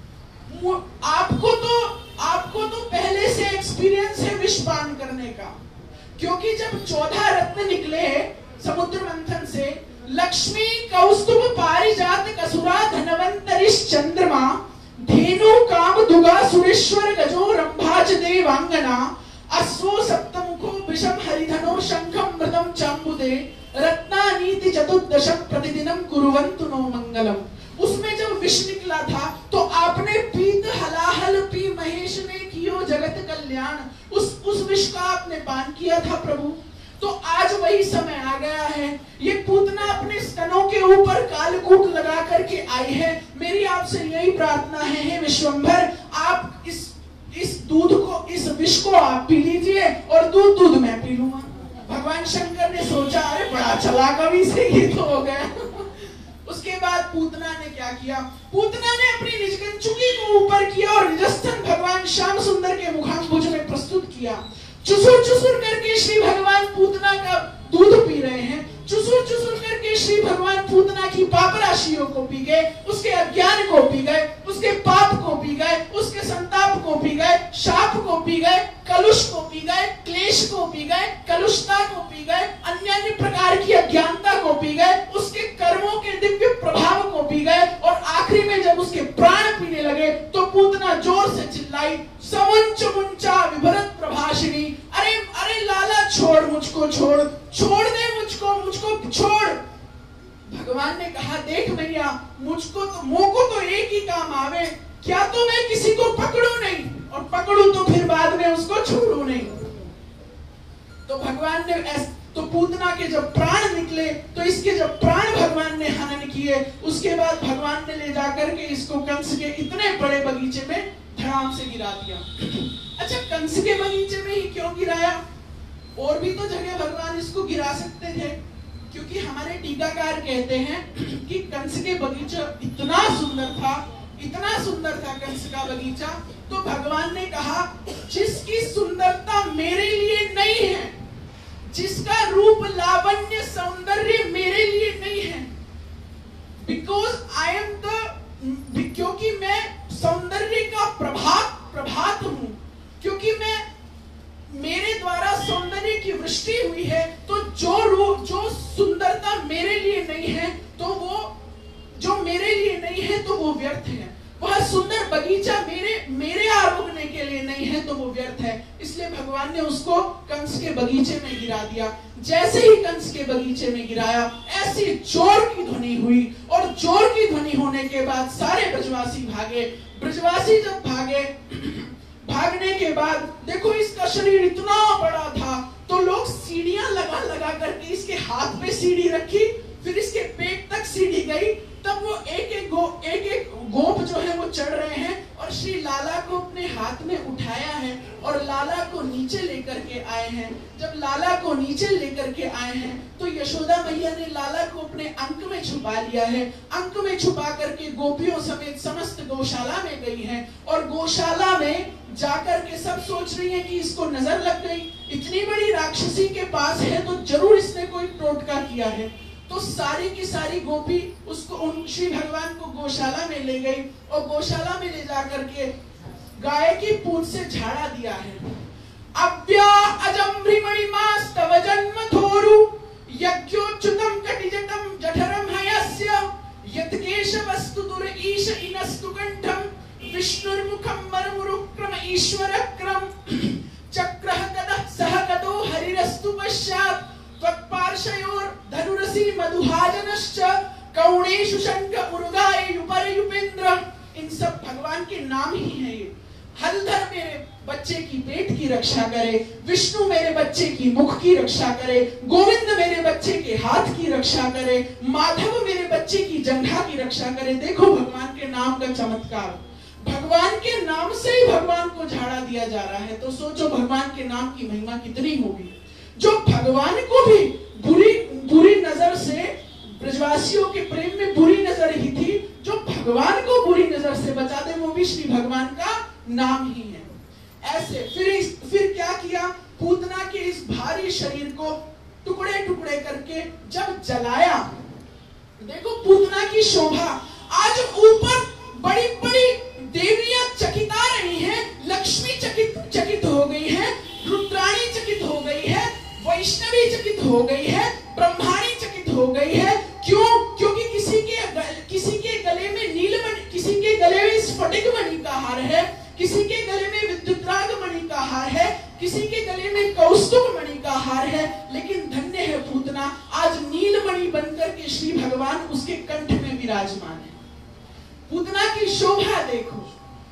आपको तो पहले से एक्सपीरियंस है विष पान करने का, क्योंकि जब 14 रत्न निकले समुद्र मंथन से, लक्ष्मी कौस्तुभ पारिजात कसुरा धनवंतरिश चंद्रमा धेनु काम दुगा सुरेश्वर गजो रंभाज देवांगना अश्वो सप्तमुखो विषम हरिधनो शंखम मृदम चांबुदे रत्नानीति चतुर्दशम प्रतिदिनम कुरुवन्तु नो मंगलम। उसमें जब विष निकला था तो आपने पीत हलाहल पी महेश ने कियो जगत कल्याण, उस विष का आपने पान किया था प्रभु। तो आज वही समय आ गया है, ये पूतना अपने स्तनों के ऊपर कालकूट लगा करके आई है। मेरी आपसे यही प्रार्थना है, हे विश्वंभर, आप इस दूध को, इस विष को आप पी लीजिए और दूध मैं पी लूंगा। भगवान शंकर ने सोचा, अरे बड़ा चालाक अभी से ये तो हो गया। उसके बाद पूतना ने क्या किया? पूतना ने अपनी निजकंचुकी को ऊपर किया और निजस्थन भगवान श्याम सुंदर के मुखाम्बुज में प्रस्तुत किया। चुसुर करके श्री भगवान पूतना का दूध पी रहे हैं, चुसुर करके श्री भगवान पूतना की पाप राशियों को पी गए, उसके अज्ञान को पी गए, उसके पाप को पी गए, उसके संताप को पी गए, शाप को पी गए, कलुष को पी गए, क्लेश को पी गए, कलुषता को पी गए, अन्य प्रकार की अज्ञानता को पी गए, उसके कर्मों के दिव्य प्रभाव को पी गए, और आखिरी में जब उसके प्राण पीने लगे तो पूतना जोर से चिल्लाई, समुंच मुंचा विभरत प्रभाषिणी, अरे लाला छोड़ मुझको, छोड़ दे मुझको छोड़। भगवान ने कहा, देख मैया, मुझको तो एक ही काम आवे, क्या तो मैं किसी को पकड़ू नहीं, और पकड़ू तो फिर बाद में उसको छोड़ू नहीं। तो भगवान ने तो पूतना के जब प्राण निकले तो इसके जब प्राण भगवान ने हनन किए, उसके बाद भगवान ने ले जाकर के इसको कंस के इतने बड़े बगीचे में धड़ाम से गिरा दिया। अच्छा, कंस के बगीचे में ही क्यों गिराया? और भी तो जगह भगवान इसको गिरा सकते थे, क्योंकि हमारे टीकाकार कहते हैं कि कंस के बगीचा इतना सुंदर था कंस का बगीचा, तो भगवान ने कहा, जिसकी सुंदरता मेरे लिए नहीं है, जिसका रूप लावण्य सौंदर्य मेरे लिए नहीं है, ऊंचा मेरे आरोगने के लिए नहीं है तो वो व्यर्थ है। इसलिए भगवान ने उसको कंस के बगीचे में गिरा दिया। जैसे ही कंस के बगीचे में गिराया, ऐसी जोर की ध्वनि हुई, और जोर की ध्वनि होने के बाद सारे ब्रजवासी भागे। ब्रजवासी जब भागे, भागने के बाद देखो इसका शरीर इतना बड़ा था, तो लोग सीढ़ियां लगा लगा करके इसके हाथ पे सीढ़ी रखी, फिर इसके पेट तक सीढ़ी गई, तब वो एक एक गोप जो है वो चढ़ रहे हैं, और श्री लाला को अपने हाथ में उठाया है और लाला को नीचे लेकर के आए हैं। जब लाला को नीचे लेकर के आए हैं तो यशोदा मैया ने लाला को अपने अंक में छुपा लिया है। अंक में छुपा करके गोपियों समेत समस्त गौशाला में गई हैं, और गौशाला में जाकर के सब सोच रही हैं कि इसको नजर लग गई, इतनी बड़ी राक्षसी के पास है तो जरूर इसने कोई टोटका किया है। तो सारी की सारी गोपी उसको श्री भगवान को गौशाला में ले गई, और गौशाला में ले जाकर के गाय की पूंछ से झाड़ा दिया है। अव्या अजम्भ्रिमणिमास्तव जन्म थोरु यज्ञोच्युतम कटिजटम जठरम हयस्य यत्केश वस्तु दुर ईश इनस्तु कंठम विष्णुर्मुखम मरमुरुक्रम ईश्वरक्रम चक्रः कदः सह कदो हरिरस्तु पश्चात् त्वत्पार्श्वयोर धनुरसी मधुहाजनश्च कौणेषु शंख उर्गाय युपरयुपेन्द्र। इन सब भगवान के नाम ही हैं ये। हलधर मेरे बच्चे की पेट की रक्षा करे, विष्णु मेरे बच्चे की मुख की रक्षा करे, गोविंद मेरे बच्चे के हाथ की रक्षा करे, माधव मेरे बच्चे की जंघा की रक्षा करे। देखो भगवान के नाम का चमत्कार, भगवान के नाम से ही भगवान को झाड़ा दिया जा रहा है। तो सोचो भगवान के नाम की महिमा कितनी होगी। जो भगवान को भी बुरी नजर से, ब्रजवासियों के प्रेम में बुरी नजर ही थी, जो भगवान को बुरी नजर से बचा दे वो भी श्री भगवान का नाम ही है। ऐसे फिर क्या किया, पूतना के इस भारी शरीर को टुकड़े टुकड़े करके जब जलाया, देखो पूतना की शोभा, आज ऊपर बड़ी बड़ी देवियां चकिता रही हैं, लक्ष्मी चकित हो गई है, रुद्राणी चकित हो गई है, वैष्णवी चकित हो गई है, ब्रह्माणी चकित हो गई है। क्यों? क्योंकि किसी के गले में नीलमणि, किसी के गले में स्फटिक मणि का हार है, किसी के गले में विद्युत्राग मणि का हार है, किसी के गले में कौस्तुभ मणि का हार है, लेकिन धन्य है पूतना, आज नीलमणि बनकर के श्री भगवान उसके कंठ में विराजमान है। पूतना की शोभा देखो।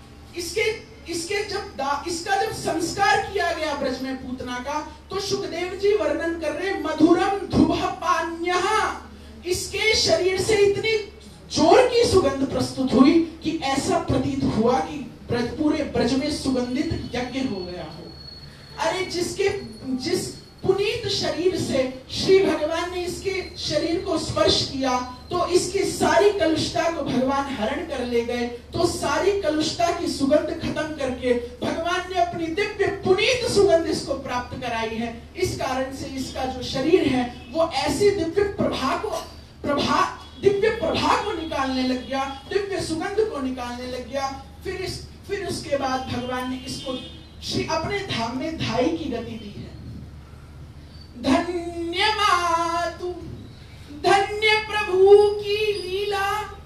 इसका जब संस्कार किया गया ब्रज में पूतना का, तो सुखदेव जी वर्णन कर रहे मधुरम ध्रुव पान्यः, इसके शरीर से इतनी जोर की सुगंध प्रस्तुत हुई कि ऐसा प्रतीत हुआ कि पूरे ब्रज में सुगंधित यज्ञ हो गया हो। अरे जिस पुनीत शरीर से श्री भगवान ने इसके शरीर को स्पर्श किया तो इसकी सारी कलुषता को भगवान हरण कर ले गए। तो सारी कलुषता की सुगंध खत्म करके भगवान ने अपनी दिव्य पुनीत सुगंध इसको प्राप्त कराई है। इस कारण से इसका जो शरीर है वो ऐसी दिव्य प्रभा को निकालने लग गया, दिव्य सुगंध को निकालने लग गया। फिर उसके बाद भगवान ने इसको अपने धाम में धाई की गति दी है। धन्य मातु धन्य प्रभु की लीला,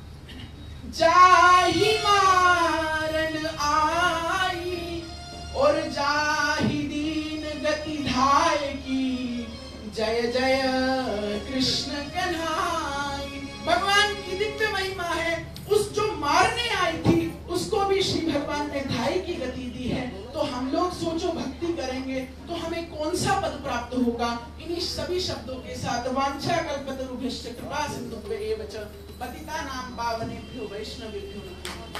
जाहि मारन आई और जाहि दीन गति धाय की, जय जय कृष्ण कन्हाई। भगवान की दिव्य महिमा है। उस जो मारने आई थी उसको भी श्री भगवान ने धाई की गति दी है। तो हम लोग सोचो भक्ति करेंगे तो हमें कौन सा पद प्राप्त होगा। इन्हीं सभी शब्दों के साथ वांछा कल्पतरुभ्यश्च कृपा सिंधुभ्य एव च पतितानां पावनेभ्यो वैष्णवेभ्यो नमः।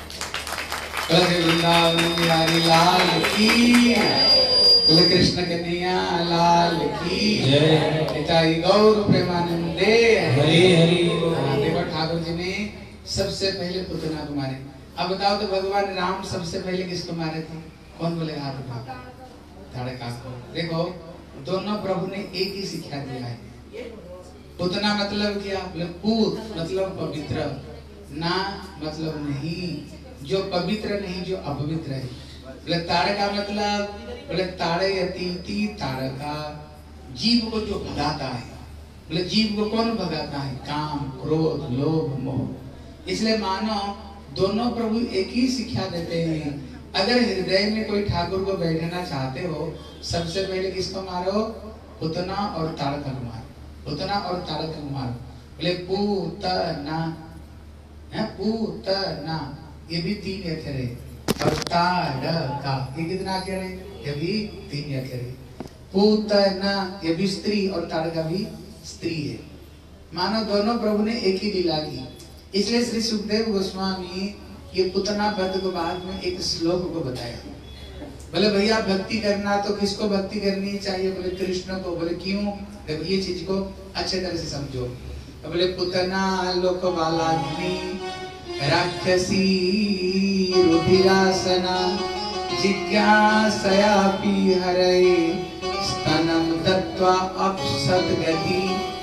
हरि लाल की, कृष्ण कन्हैया लाल की जय। निताई गौर प्रेमानंदे हरि हरि। देवर ठाकुर जी ने सबसे पहले पुतना को मारे। अब बताओ तो भगवान राम सबसे पहले किसको मारे थे? कौन बोले हाथ उठा? ताड़का को। देखो दोनों प्रभु ने एक ही शिक्षा दिया है। पुतना मतलब क्या? पूत मतलब पवित्र, ना मतलब नहीं, जो पवित्र नहीं, जो अपवित्र है। बोले ताड़का मतलब, बोले ताड़े यति ताड़का, जीव को जो भगाता है। बोले जीव को कौन भगाता है? काम, क्रोध, लोभ, मोह। इसलिए मानो दोनों प्रभु एक ही शिक्षा देते हैं। अगर हृदय में कोई ठाकुर को बैठना चाहते हो, सबसे पहले किसको मारो? पूतना और ताड़का को मारो, पूतना और ताड़का को मारो। बोले पूतना है, पूतना ये भी 3 अक्षर है, और ताड़का ये कितना अक्षर है? ये भी 3 अक्षर है। पूतना ये भी स्त्री और ताड़का भी स्त्री है। मानो दोनों प्रभु ने एक ही लीला की। इसलिए श्री सुखदेव गोस्वामी ये पूतना पद को बाद में एक श्लोक को बताया। बोले भैया भक्ति करना तो किसको भक्ति करनी चाहिए? बोले कृष्ण को। बोले क्यों? देखो ये चीज को अच्छे तरह से समझो। बोले पूतना लोकबालाग्नि राक्षसी रुधिरासना जिज्ञासयापि हरे स्तनम दत्वा अपसत गति।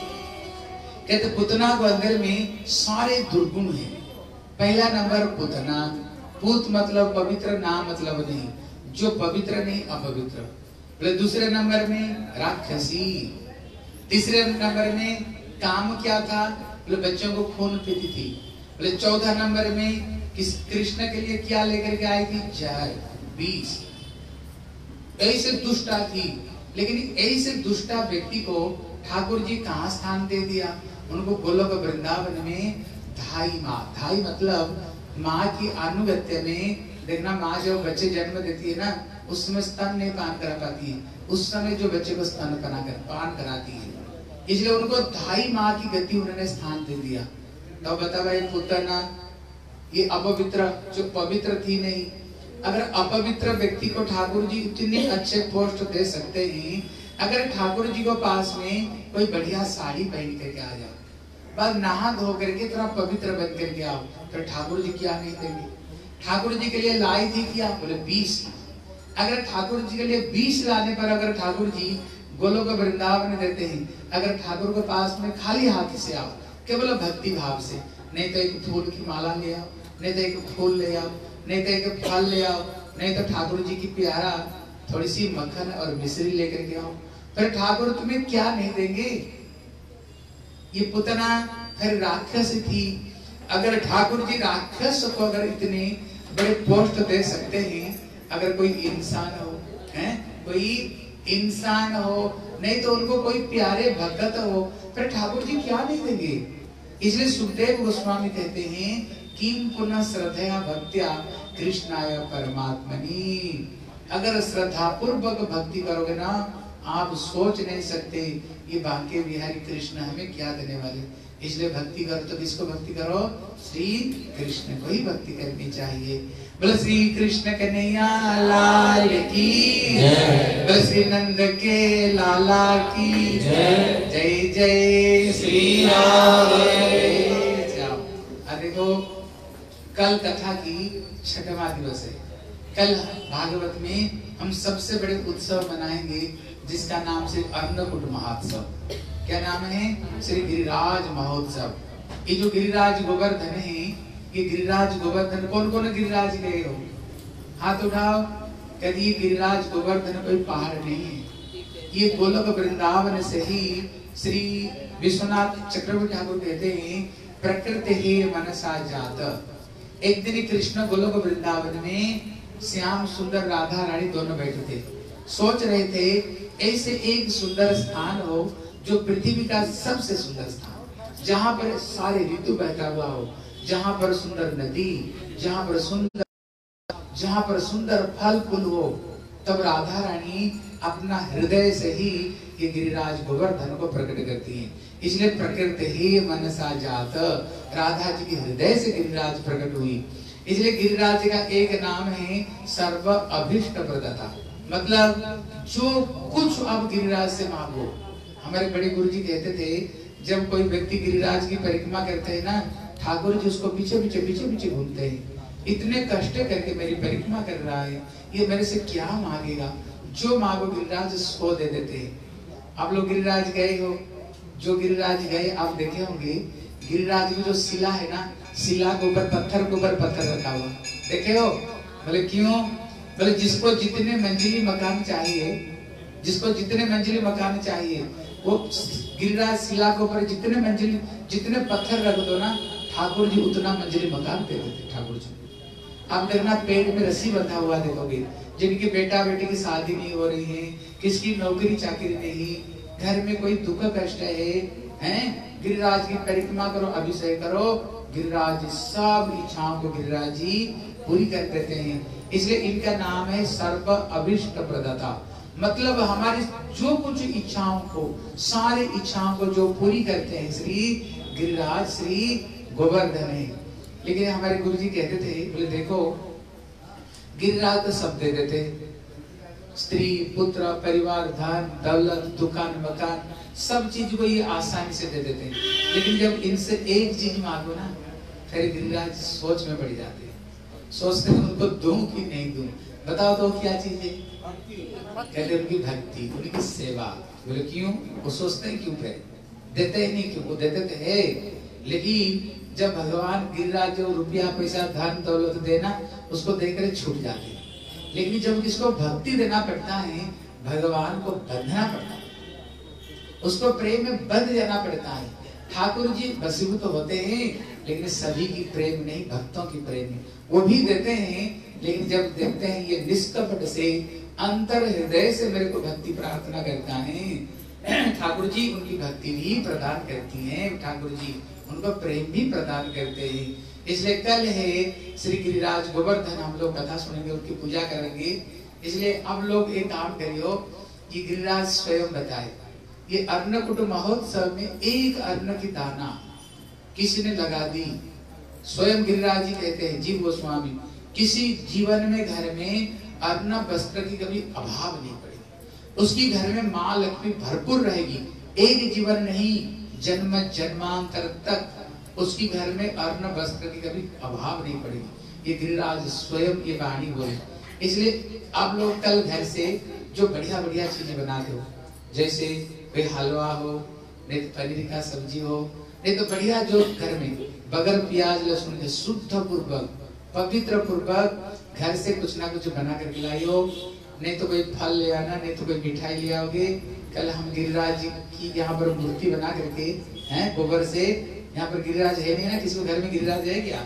कहते पूतना को अंदर में सारे दुर्गुण हैं। पहला नंबर पूतना, पूत मतलब पवित्र, नाम मतलब नहीं, जो पवित्र नहीं अपवित्र। बोले दूसरे नंबर में राक्षसी। तीसरे नंबर में काम क्या था? बोले बच्चों को खून पीती थी। बोले चौथा नंबर में किस कृष्ण के लिए क्या लेकर के आई थी? जहर, विष। ऐसे दुष्टा थी। लेकिन ऐसे दुष्टा व्यक्ति को ठाकुर जी कहाँ स्थान दे दिया? उनको गोलोक वृंदावन में धाई माँ, धाई मतलब माँ की अनुगत्य में। देखना माँ जब बच्चे जन्म देती है ना, उस समय स्तन नहीं पान करा पाती है, उस समय जो बच्चे को स्तन पान कराती है। इसलिए उनको धाई माँ की गति उन्होंने स्थान दे दिया। तो बता भाई पूतना ये अपवित्र, जो पवित्र थी नहीं। अगर अपवित्र व्यक्ति को ठाकुर जी इतने अच्छे पोस्ट दे सकते हैं, अगर ठाकुर जी को पास में कोई बढ़िया साड़ी पहन करके आ जाओ, बस नहा धो करके थोड़ा पवित्र बन करके आओ, तो ठाकुर जी क्या नहीं देंगे? ठाकुर जी के लिए लाई थी क्या? बोले 20। अगर ठाकुर जी के लिए 20 लाने पर अगर ठाकुर जी गोलोक वृंदावन देते हैं, अगर ठाकुर के पास में खाली हाथ से आओ, केवल भक्ति भाव से, नहीं तो एक फूल की माला ले आओ, नहीं तो एक फूल ले आओ, नहीं तो एक फल ले आओ, नहीं तो ठाकुर जी की प्यारा थोड़ी सी मक्खन और मिश्री लेकर के आओ, फिर ठाकुर तुम्हें क्या नहीं देंगे? ये पूतना फिर राक्षस थी। अगर ठाकुर जी राक्षस को अगर इतने बड़े पोस्ट दे सकते हैं, अगर कोई इंसान हो, हैं कोई इंसान हो, नहीं तो उनको कोई प्यारे भगत हो, फिर ठाकुर जी क्या नहीं देंगे? इसलिए सुखदेव गोस्वामी कहते हैं किम पुनः श्रद्धया भक्त्या कृष्णाय परमात्मनि। अगर श्रद्धा पूर्वक भक्ति करोगे ना, आप सोच नहीं सकते ये बांके बिहारी कृष्ण हमें क्या देने वाले। इसलिए भक्ति करो तो किसको भक्ति करो? श्री कृष्ण को ही भक्ति करनी चाहिए। बोले श्री कृष्ण कन्हैया लाल की जय, बोले श्री नंद के लाला की जय, जय जय श्री राम। देखो कल कथा की 6वां दिवस है। कल भागवत में हम सबसे बड़े उत्सव मनाएंगे जिसका नाम से अन्नकूट महोत्सव। क्या नाम है? श्री गिरिराज महोत्सव। ये जो गिरिराज गोवर्धन है, ये गिरिराज गोवर्धन कौन कौन गिरिराज गए हो? हाथ उठाओ। कभी ये गिरिराज गोवर्धन कोई पहाड़ नहीं है, ये गोलोक वृंदावन से ही श्री विश्वनाथ चक्रवर्ती ठाकुर कहते हैं प्रकृति ही मनसा जात। एक दिन कृष्ण गोलोक वृंदावन में श्याम सुंदर राधा रानी दोनों बैठे थे, सोच रहे थे ऐसे एक सुंदर स्थान हो जो पृथ्वी का सबसे सुंदर स्थान, जहाँ पर सारे ऋतु बहता हुआ हो, जहाँ पर सुंदर नदी, जहाँ पर सुंदर फल फूल हो। तब राधा रानी अपना हृदय से ही ये गिरिराज गोवर्धन को प्रकट करती हैं। इसलिए प्रकृति ही मनसा जात, राधा जी के हृदय से गिरिराज प्रकट हुई। इसलिए गिरिराज का एक नाम है सर्व अभीष्ट प्रदाता, मतलब जो कुछ आप गिरिराज से मांगो। हमारे बड़े गुरु जी कहते थे जब कोई व्यक्ति गिरिराज की परिक्रमा करते हैं ना, ठाकुर जी उसको पीछे पीछे घूमते हैं, इतने कष्ट करके मेरी परिक्रमा कर रहा है, ये मेरे से क्या मांगेगा? जो मांगो गिरिराज उसको दे देते हैं। आप लोग गिरिराज गए हो, जो गिरिराज गए आप देखे होंगे, गिरिराज में जो शिला है ना, शिला के ऊपर पत्थर रखा हुआ देखे हो? बोले क्यों? बोले जिसको जितने मंजिली मकान चाहिए, जिसको जितने मंजिली मकान चाहिए, वो गिरिराज शिला के ऊपर जितने पत्थर रख दो ना, ठाकुर जी उतना मंजिली मकान देते थे ठाकुर जी। आप देखना पेट में रस्सी बंधा हुआ देखोगे, जिनकी बेटा बेटी की शादी नहीं हो रही है, किसकी नौकरी चाकरी नहीं, घर में कोई दुख कष्ट है, गिरिराज की परिक्रमा करो, अभिषेक करो, गिरिराज सब इच्छाओं को गिरिराज जी पूरी कर देते हैं। इसलिए इनका नाम है सर्व अभिष्ट प्रदाता। मतलब हमारी जो कुछ इच्छाओं को, सारी इच्छाओं को जो पूरी करते हैं श्री गिरिराज श्री गोवर्धन है। लेकिन हमारे गुरुजी कहते थे, बोले देखो गिरिराज तो सब दे देते, स्त्री पुत्र परिवार धन दौलत दुकान मकान सब चीज को ये आसानी से दे देते हैं, लेकिन जब इनसे एक चीज मांगो ना फिर गिरिराज सोच में पड़ जाते हैं, सोचते हैं उनको दूं कि नहीं दूं। बताओ तो क्या चीज है? कहते उनकी भक्ति, उनकी सेवा। बोले क्यों? वो सोचते हैं क्यों फिर देते ही नहीं, क्यों? वो देते तो है, लेकिन जब भगवान गिरिराज जो रुपया पैसा धन दौलत देना उसको देकर छूट जाते हैं, लेकिन जब किसको भक्ति देना पड़ता है भगवान को बंधना पड़ता है, उसको प्रेम में बंध जाना पड़ता है। ठाकुर जी वशीभूत होते हैं, लेकिन सभी की प्रेम नहीं, भक्तों की प्रेम है, वो भी देते हैं, लेकिन जब देखते हैं ये निष्कपट से अंतर हृदय से मेरे को भक्ति प्रार्थना करता है, ठाकुर जी उनकी भक्ति भी प्रदान करती हैं, ठाकुर जी उनको प्रेम भी प्रदान करते हैं। इसलिए कल है श्री गिरिराज गोवर्धन, हम लोग कथा सुनेंगे, उनकी पूजा करेंगे। इसलिए अब लोग एक काम करियो कि गिरिराज स्वयं बताए, ये अन्नकूट महोत्सव में एक अन्न की दाना किसी ने लगा दी, स्वयं गिरिराज जी कहते हैं, जीव गोस्वामी, किसी जीवन में घर में अन्न वस्त्र की कभी अभाव नहीं पड़ेगी, उसकी घर में माँ लक्ष्मी भरपूर रहेगी, एक जीवन नहीं जन्म जन्मांतर तक उसकी घर में अन्न वस्त्र की कभी अभाव नहीं पड़ेगी। ये गिरिराज स्वयं ये वाणी बोले। इसलिए आप लोग कल घर से जो बढ़िया बढ़िया चीजें बनाते हो, जैसे कोई हलवा हो, नहीं तो पनीर का सब्जी हो, नहीं तो बढ़िया जो घर में बगैर प्याज लहसुन के शुद्ध पूर्वक पवित्र पूर्वक घर से कुछ ना कुछ बना कर खिलाई हो, नहीं तो कोई फल ले आना, नहीं तो कोई मिठाई ले आओगे। कल हम गिरिराज जी की यहाँ पर मूर्ति बना करके हैं गोबर से, यहाँ पर गिरिराज है नहीं ना, किसी को घर में गिरिराज है क्या?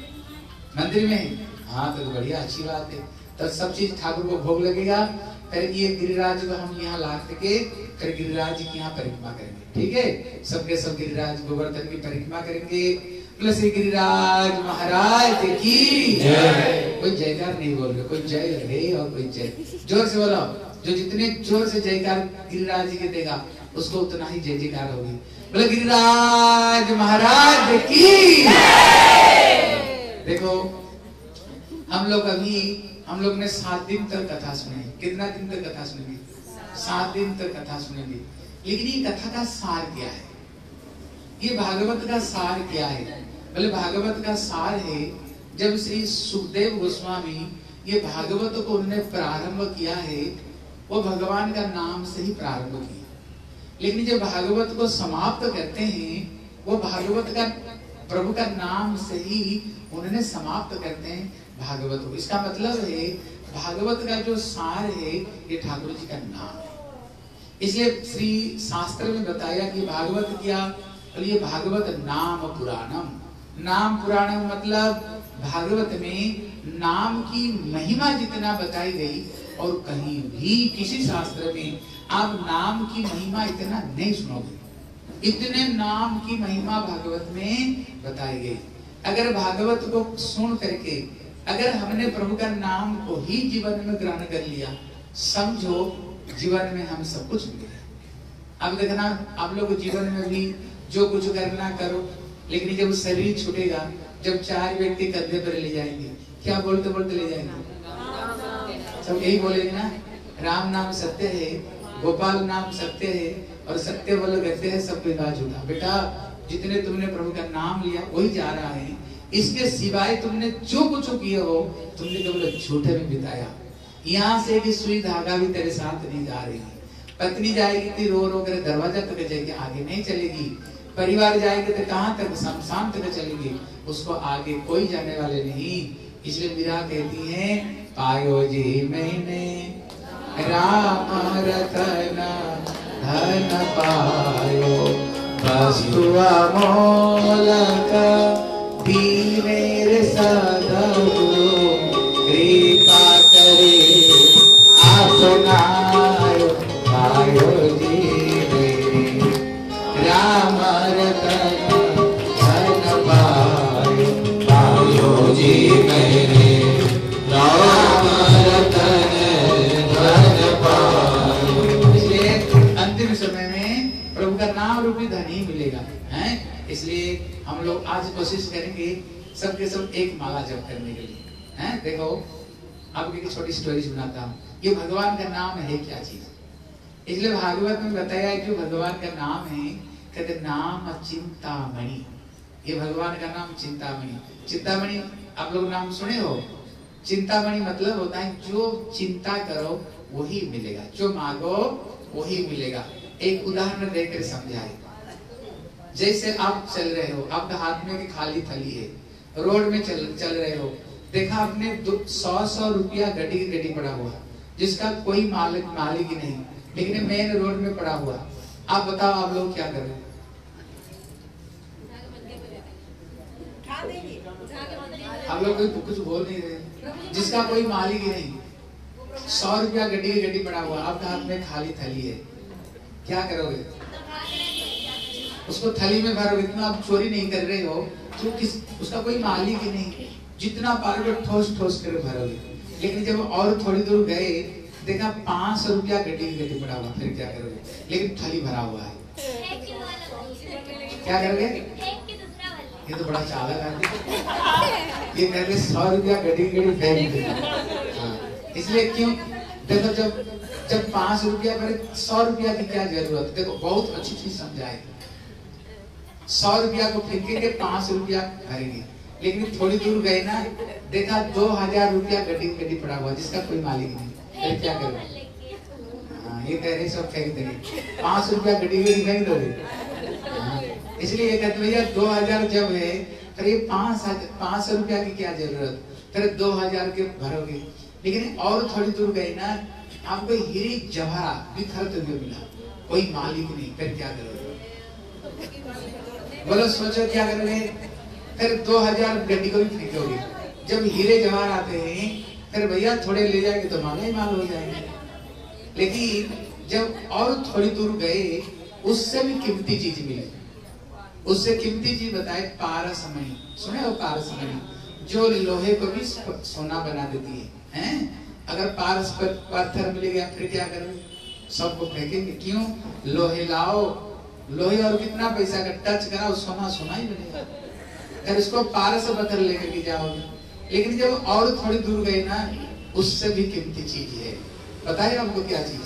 मंदिर में है? हाँ तो बढ़िया अच्छी बात है, तो सब चीज ठाकुर को भोग लगेगा। फिर ये गिरिराज को हम यहाँ ला करके फिर गिरिराज की यहाँ परिक्रमा करेंगे, ठीक है? सबके सब गिरिराज गोवर्धन की परिक्रमा करेंगे। प्लस गिरिराज महाराज की जय। कोई जयकार नहीं बोल रहे, कोई जय रे और कोई जय, जोर से बोलो। जो जितने जोर से जयकार गिरिराज जी के देगा उसको उतना ही जय जयकार होगी। बोले गिरिराज महाराज की जय। देखो हम लोग ने 7 दिन तक कथा सुनी। कितना दिन तक कथा सुनेंगे? 7 दिन तक कथा सुनेंगे। लेकिन ये कथा का सार क्या है? ये भागवत का सार क्या है? बोले भागवत का सार है, जब श्री सुखदेव गोस्वामी ये भागवत को उन्होंने प्रारंभ किया है, वो भगवान का नाम से ही प्रारंभ किया, लेकिन जब भागवत को समाप्त करते हैं वो भागवत का प्रभु का नाम से ही उन्होंने समाप्त करते हैं भागवत को। इसका मतलब है भागवत का जो सार है ये ठाकुर जी का नाम है। इसलिए श्री शास्त्र में बताया कि भागवत क्या? ये भागवत नाम पुराणम। नाम पुराणम मतलब भागवत में नाम की महिमा जितना बताई गई और कहीं भी किसी शास्त्र में आप नाम की महिमा इतना नहीं सुनोगे। इतने नाम की महिमा भागवत में बताई गई। अगर भागवत को सुन करके अगर हमने प्रभु का नाम को ही जीवन में ग्रहण कर लिया, समझो जीवन में हम सब कुछ मिल गया। अब देखना आप लोग जीवन में भी जो कुछ करना करो, लेकिन जब शरीर छूटेगा, जब 4 व्यक्ति कंधे पर ले जाएंगे, क्या बोलते बोलते ले जाएंगे? सब यही बोलेंगे ना, राम नाम सत्य है, गोपाल नाम सत्य है, और सत्य बोलो कहते हैं सबके बात झूठा। बेटा जितने तुमने प्रभु का नाम लिया वही जा रहा है, इसके सिवाय तुमने जो कुछ किए हो तुमने केवल झूठे में बिताया। यहाँ से कि सुई धागा भी तेरे साथ नहीं जा रही। पत्नी जाएगी तो रो रो कर दरवाजा तक जाएगी, आगे नहीं चलेगी। परिवार जाएंगे तो कहाँ तक? शमशान तक चलेंगे, उसको आगे कोई जाने वाले नहीं। इसलिए मीरा कहती है, पायो जी मैंने राम रतन धन पायो, वस्तु अमोलक महारूपी धन ही मिलेगा, हैं? इसलिए हम लोग आज कोशिश करेंगे सबके सब एक माला जप करने के लिए, हैं? देखो आपको एक छोटी स्टोरी सुनाता हूँ। ये भगवान का नाम है क्या चीज, इसलिए भागवत में बताया है जो भगवान का नाम है, कहते नाम चिंतामणि। ये भगवान का नाम चिंतामणि। चिंतामणि आप लोग नाम सुने हो? चिंतामणि मतलब होता है जो चिंता करो वही मिलेगा, जो मांगो वही मिलेगा। एक उदाहरण देकर समझाए। जैसे आप चल रहे हो, आपका हाथ में एक खाली थैली है, रोड में चल रहे हो, देखा आपने 100 रुपया गड्डी पड़ा हुआ, जिसका कोई मालिक ही नहीं, लेकिन मेन रोड में पड़ा हुआ। आप बताओ आप लोग क्या करें? आप लोग कुछ बोल नहीं रहे। जिसका कोई मालिक ही नहीं, 100 रुपया गड्डी पड़ा हुआ, आपका हाथ में खाली थैली है, क्या करोगे? उसको थैली में भरोगे। इतना आप चोरी नहीं कर रहे हो तो उसका कोई मालिक ही नहीं, जितना पारोगे ठोस कर भरोगे। लेकिन जब और थोड़ी दूर गए, देखा 500 रुपया गड्डी पड़ा हुआ, फिर क्या करोगे? लेकिन थैली भरा हुआ है, क्या करोगे? ये तो बड़ा चालाक आदमी, ये कहते 100 रुपया गड्डी फेंक दे। इसलिए क्यों? देखो जब 5 रुपया पर 100 रुपया की क्या जरूरत? देखो बहुत अच्छी चीज समझाए। 100 रुपया को फेंकेंगे, 5 रुपया भरेंगे, लेकिन थोड़ी दूर गए ना, देखा 2000 रुपया गड्डी पड़ा हुआ, जिसका कोई मालिक नहीं, फिर क्या करोगे? ये कह रहे सब फेंक देंगे, 5 रुपया गड्डी फेंक दोगे। इसलिए ये कहते भैया 2000 जब है, फिर ये 500 रुपया की क्या जरूरत? फिर 2000 के भरोगे। लेकिन और थोड़ी दूर गए ना, आपको हीरे जवाहरात बिखरते हुए मिला, कोई मालिक नहीं, फिर क्या करोगे? बोलो, सोचो क्या करोगे? फिर 2000 गड्डी को भी फेंकोगे। जब हीरे जवाहर आते हैं, फिर भैया थोड़े ले जाएंगे तो माल ही माल हो जाएंगे। लेकिन जब और थोड़ी दूर गए, उससे भी कीमती चीज मिली। उससे कीमती चीज बताए पारसमणि। सुने हो पारसमणि? जो लोहे को भी सोना बना देती है, हैं? अगर पारस पर पत्थर मिल गया, फिर क्या करोगे? सबको फेंकेंगे। क्यों? लोहे लाओ, लोहे और कितना पैसा का टच कराओ, सोना ही बनेगा। फिर उसको पारस पत्थर लेकर के जाओगे। लेकिन जब और थोड़ी दूर गए ना, उससे भी कीमती चीज है। बताइए आपको क्या चीज?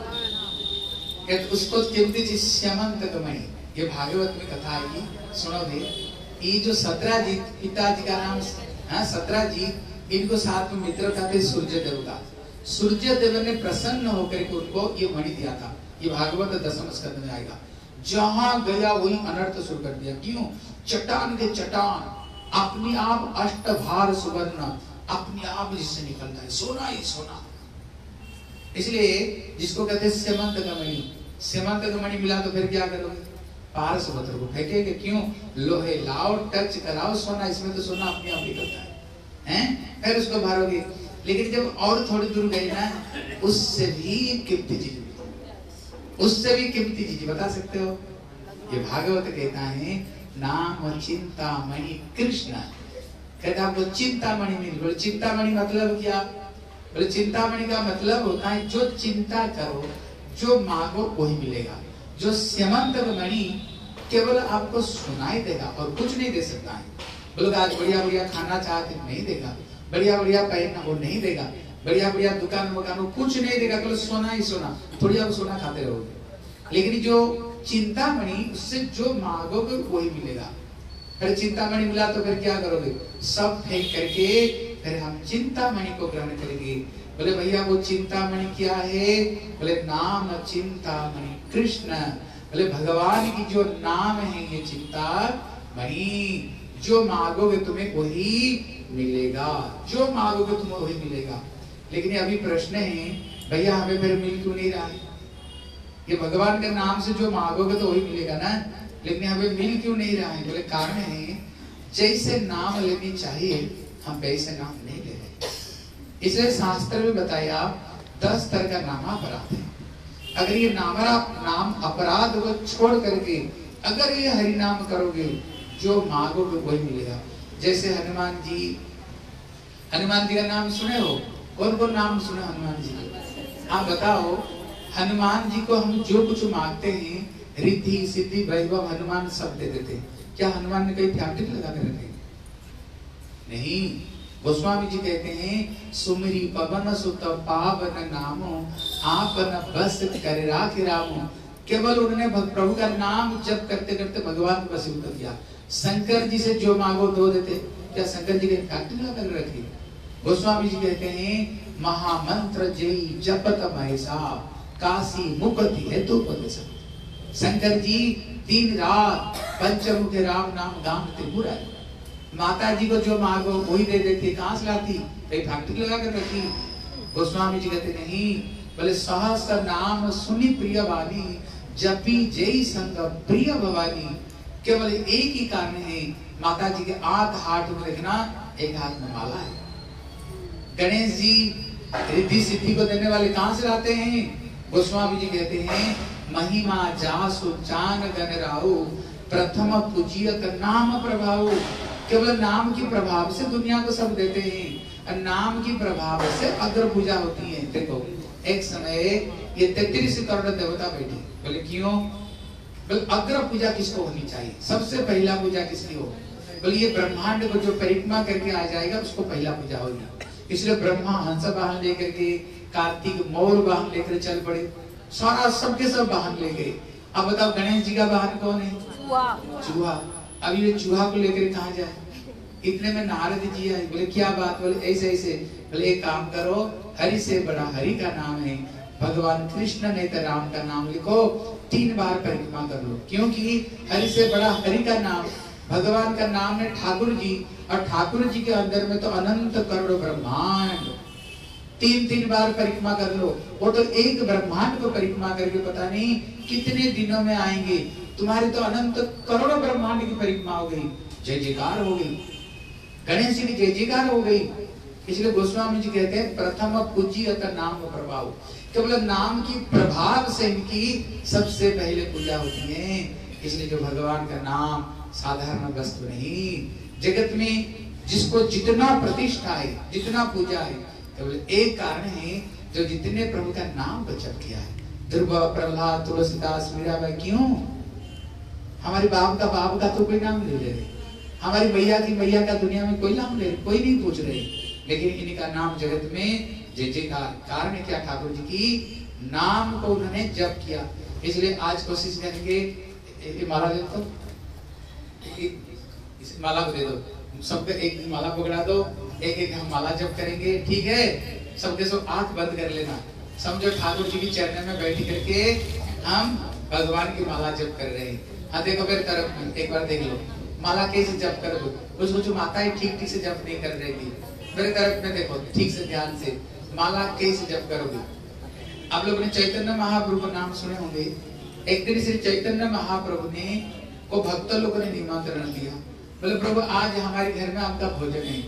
उसको कीमती चीज स्यमंतकमणि। ये भागवत में कथा है, सुनोगे। ये जो 17 जी पिताजी का नाम, 17 जी, इनको साथ में मित्र का थे सूर्यदेव का। सूर्यदेव ने प्रसन्न होकर के उनको ये मणि दिया था। ये भागवत 10वें स्कंद में आएगा। जहां गया वही अनर्थ शुरू कर दिया। क्यों? चट्टान के चट्टान अपने आप अष्टभार सुवर्ण अपने आप जिससे निकलता है, सोना ही सोना। इसलिए जिसको कहते हैं सेमंत का मणि मिला तो फिर क्या करोगे? पारस पत्थर को फेंकेंगे। क्यों? लोहे लाओ, टच कराओ, सोना, इसमें तो सोना अपने आप निकलता है, हैं? फिर उसको भरोगे। लेकिन जब और थोड़ी दूर गए ना, उससे भी कीमती चीज, उससे भी कीमती चीज बता सकते हो? ये भागवत कहता है नाम चिंतामणि कृष्ण। कहता आपको चिंतामणि मिल। बोले चिंतामणि मतलब क्या? बोले चिंतामणि का मतलब होता है जो चिंता करो, जो मांगो वही मिलेगा। जो स्यमंत मणि केवल आपको सुनाई देगा और कुछ नहीं दे सकता है। बोलो आज बढ़िया बढ़िया खाना चाहते नहीं देगा, बढ़िया बढ़िया पहनना वो नहीं देगा, बढ़िया बढ़िया दुकान वकान कुछ नहीं देगा, केवल सोना ही सोना। थोड़ी आप सोना खाते रहोगे। लेकिन जो चिंतामणि, उससे जो मांगोगे वही मिलेगा। फिर चिंतामणि मिला तो फिर क्या करोगे? सब फेंक करके फिर हम चिंतामणि को ग्रहण करेंगे। बोले भैया वो चिंतामणि क्या है? बोले नाम चिंतामणि कृष्ण। बोले भगवान की जो नाम है ये चिंतामणि, जो मांगोगे तुम्हें वही मिलेगा, जो मांगोगे तुम्हें वही मिलेगा। लेकिन अभी प्रश्न है भैया हमें फिर मिल क्यों नहीं रहा है? ये भगवान के नाम से जो मांगोगे तो वही मिलेगा ना, लेकिन हमें मिल क्यों नहीं रहा है? बोले कारण है जैसे नाम लेनी चाहिए हम वैसे नाम नहीं ले रहे। इसलिए शास्त्र में बताया 10 तरह का नाम अपराध है। अगर ये नाम अपराध को छोड़ करके अगर ये हरि नाम करोगे, जो मांगोगे वही मिलेगा। जैसे हनुमान जी का नाम सुने हो? कौन कौन नाम सुने हनुमान जी? आप बताओ, हनुमान जी को हम जो कुछ मांगते हैं रिद्धि सिद्धि वैभव हनुमान सब दे देते। क्या हनुमान ने कहीं फैक्ट्री लगा कर रखे? नहीं। गोस्वामी जी कहते हैं सुमिरी पवन सुत पावन नामो आपन बस कर राखे रामो। केवल उन्होंने प्रभु का नाम जप करते करते भगवान को वशीभूत कर दिया। शंकर जी से जो मांगो दो देते। क्या शंकर जी के फैक्ट्री लगा कर रखी? गोस्वामी जी कहते हैं महामंत्र जय जपत महेशा काशी मुक्ति हेतु उपदेश। शंकर जी दिन रात पंचमुखे राम नाम गाम त्रिपुरा। माता जी को जो मांगो वही दे देती। कहां से लाती? कहीं फैक्ट्री लगा कर रखी? गोस्वामी जी कहते नहीं, बोले सहस नाम सुनी प्रिय वाणी जपी जय संग प्रिय भवानी। केवल एक ही कारण है, माता जी के हाथ में देखना, एक हाथ में माला है। गणेश जी रिद्धि सिद्धि को देने वाले कहां से लाते हैं? गोस्वामी जी कहते हैं महिमा जासु जान गण राहु प्रथम पूजियत नाम प्रभाव। केवल नाम की प्रभाव से दुनिया को सब देते हैं और नाम की प्रभाव से अग्र पूजा होती है। देखो एक समय ये 33 करोड़ देवता बैठे, बोले क्यों? बोले अग्र पूजा किसको होनी चाहिए? सबसे पहला पूजा किसकी हो? बोले ये ब्रह्मांड को जो परिक्रमा करके आ जाएगा उसको पहला पूजा होगी। इसलिए ब्रह्मा हंस वाहन लेकर के, कार्तिक मोर वाहन लेकर चल पड़े, सारा सबके सब वाहन ले गए। अब बताओ गणेश जी का वाहन कौन है? चूहा। अब ये चूहा को लेकर कहाँ जाए? इतने में नारद जी आए, बोले क्या बात? बोले ऐसे ऐसे। बोले एक काम करो, हरि से बड़ा हरि का नाम है, भगवान कृष्ण ने तो राम का नाम लिखो, 3 बार परिक्रमा कर लो। क्योंकि हरि से बड़ा हरि का नाम, भगवान का नाम है ठाकुर जी, और ठाकुर जी के अंदर में तो अनंत करोड़ ब्रह्मांड। 3 बार परिक्रमा कर लो। वो तो एक ब्रह्मांड को परिक्रमा करके पता नहीं कितने दिनों में आएंगे। तुम्हारे तो अनंत करोड़ों ब्रह्मांड की परिक्रमा हो गई, जय जयकार हो गई, गणेश जी की जय जयकार हो गई। इसलिए गोस्वामी जी कहते हैं प्रथम पूज्यत नाम प्रभाव। केवल नाम की प्रभाव से इनकी सबसे पहले पूजा होती है। इसलिए जो भगवान का नाम साधारण वस्तु नहीं, जगत में जिसको जितना प्रतिष्ठा है, जितना पूजा है, केवल एक कारण है, जो जितने प्रभु का नाम को जप किया है। ध्रुव, प्रहलाद, तुलसीदास, मीराबाई, क्यों? हमारे बाप का तो कोई नाम ले ले रहे, हमारी मैया की मैया का दुनिया में कोई नाम ले, कोई नहीं पूछ रहे, लेकिन इनका नाम जगत में जय जयकार। कारण है क्या? ठाकुर जी की नाम को उन्होंने जप किया। इसलिए आज कोशिश करेंगे, ये माला दे दो, इस माला को दे दो, सबके एक माला पकड़ा दो, एक एक हम माला जप करेंगे, ठीक है? सबके सब आंख बंद कर लेना, समझो ठाकुर जी की चरण में बैठ करके हम भगवान की माला जप कर रहे हैं। हाँ देखो मेरे तरफ में एक बार देख लो, माला कैसे जप करोगे? उसको जो माताएं ठीक से जप नहीं कर रही थी, मेरे तरफ में देखो ठीक से ध्यान से, माला कैसे जप करोगे? आप लोगों ने चैतन्य महाप्रभु का नाम सुने होंगे। एक दिन श्री चैतन्य महाप्रभु ने को भक्त लोगों ने निमंत्रण दिया, बोले प्रभु आज हमारे घर में आपका भोजन है।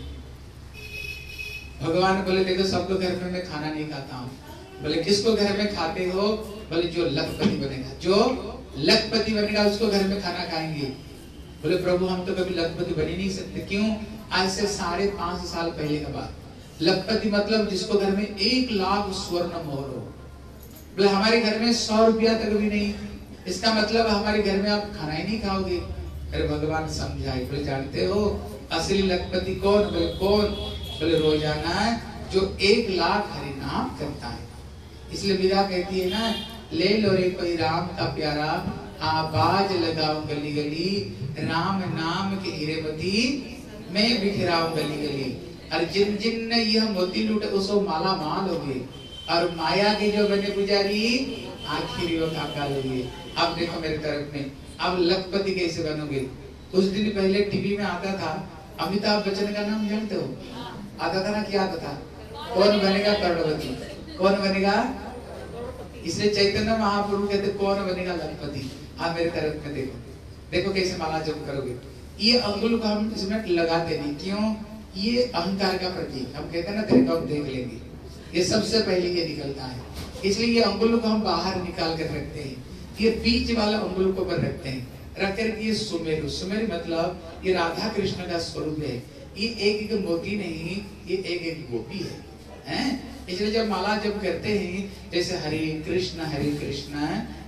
भगवान बोले देखो सबको घर में मैं खाना नहीं खाता हूँ। बोले किसको घर में खाते हो? बोले जो लखपति बनेगा, जो लखपति बनेगा उसको घर में खाना खाएंगे। बोले प्रभु हम तो कभी लखपति बन ही नहीं सकते। क्यों? आज से 5.5 साल पहले का बात। लखपति मतलब जिसको घर में 1 लाख स्वर्ण मोहर हो। बोले हमारे घर में 100 रुपया तक भी नहीं, इसका मतलब हमारे घर में आप खाना ही नहीं खाओगे। अरे भगवान समझाए, बोले जानते हो असली लखपति कौन? बोले कौन? बोले रोजाना जो 1 लाख हरि नाम करता है। इसलिए विदा कहती है ना, ले लो रे कोई राम का प्यारा, आवाज लगाओ गली गली, राम नाम के हीरेमती मैं बिखराऊं गली गली। और जिन जिन ने यह मोती लूटे उसको माला माल हो गए, और माया के जो बने पुजारी आखिर वो काका लोगे। अब देखो मेरे तरफ में, अब लखपति कैसे बनोगे? कुछ दिन पहले टीवी में आता था, अमिताभ बच्चन का नाम जानते हो? आता था ना, क्या आता था? कौन बनेगा करोड़पति? कौन बनेगा? इसलिए चैतन्य महाप्रभु कहते कौन बनेगा लखपति। हाँ मेरे तरफ में देखो, देखो कैसे माला जप करोगे। ये अंगुल को हम इसमें लगाते नहीं, क्यों? ये अहंकार का प्रतीक। हम कहते हैं ना तेरे को हम देख लेंगे, ये सबसे पहले ये निकलता है। इसलिए ये अंगुल को हम बाहर निकाल कर रखते हैं, ये बीच वाला अंगुल को पर रखते हैं, रख करके ये सुमेरु, सुमेरु मतलब ये राधा कृष्ण का स्वरूप है। ये एक एक मोती नहीं, ये एक एक गोपी है, हैं? इसलिए जब माला जब करते हैं, जैसे हरे कृष्ण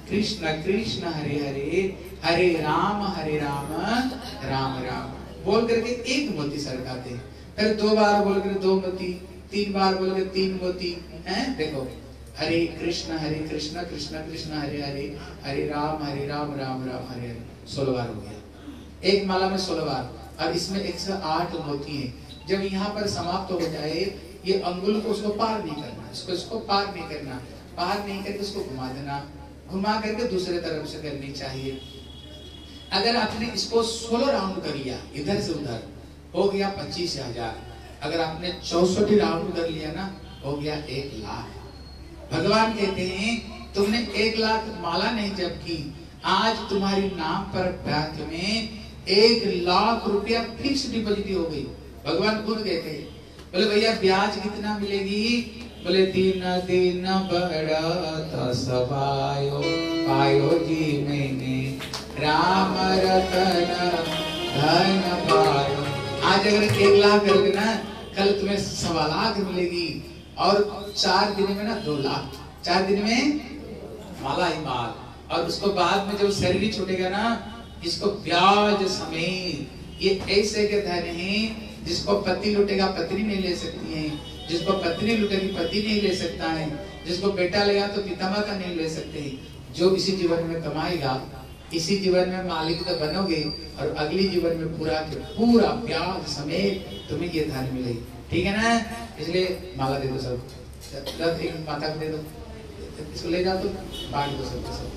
कृष्ण कृष्ण हरे हरे हरे राम राम राम बोल करके एक मोती सरकाते हैं। फिर 2 बार बोल कर 2 मोती, 3 बार बोल कर 3 मोती हैं। देखो हरे कृष्ण कृष्ण कृष्ण हरे हरे हरे राम राम राम हरे हरे 16 बार हो गया। एक माला में 16 बार और इसमें 108 मोती हैं। जब यहाँ पर समाप्त हो जाए ये अंगुल को उसको पार नहीं करना, इसको पार नहीं करना, पार नहीं करके उसको घुमा देना, घुमा करके दूसरे तरफ से करनी चाहिए। अगर आपने इसको 16 राउंड कर लिया इधर से उधर हो गया 25,000। अगर आपने 64 राउंड कर लिया ना हो गया 1 लाख। भगवान कहते हैं तुमने 1 लाख माला नहीं जप की, आज तुम्हारी नाम पर बैंक में 1 लाख रुपया फिक्स डिपॉजिट हो गई। भगवान खुद कहते हैं, बोले भैया ब्याज कितना मिलेगी? बोले दिन दिन बढ़ता सवायो पायो जी मैंने राम रतन धन पायो। आज अगर 1 लाख करोगे ना कल तुम्हें 1.25 लाख मिलेगी और 4 दिन में ना 2 लाख, 4 दिन में माला ही माल। और उसको बाद में जब सैलरी छूटेगा ना इसको ब्याज समेत ये ऐसे के धन है जिसको पति लुटेगा पत्नी नहीं ले सकती है, जिसको पत्नी लुटेगी पति नहीं ले सकता है, जिसको बेटा लेगा तो पितामाता नहीं ले सकते। जो इसी जीवन में कमाएगा इसी जीवन में मालिक तो बनोगे और अगली जीवन में पूरा के पूरा ब्याज समेत तुम्हें ये धन मिलेगी। ठीक है ना? इसलिए माला दे दो सब, एक माता को दे दो, इसको ले जाओ तो बांट दो सबके सब।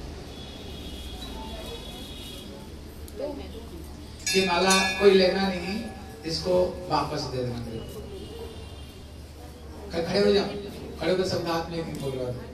ये माला कोई लेना नहीं, इसको वापस दे देना। खड़े हो जाओ, खड़े होकर सब हाथ में बोल रहा था।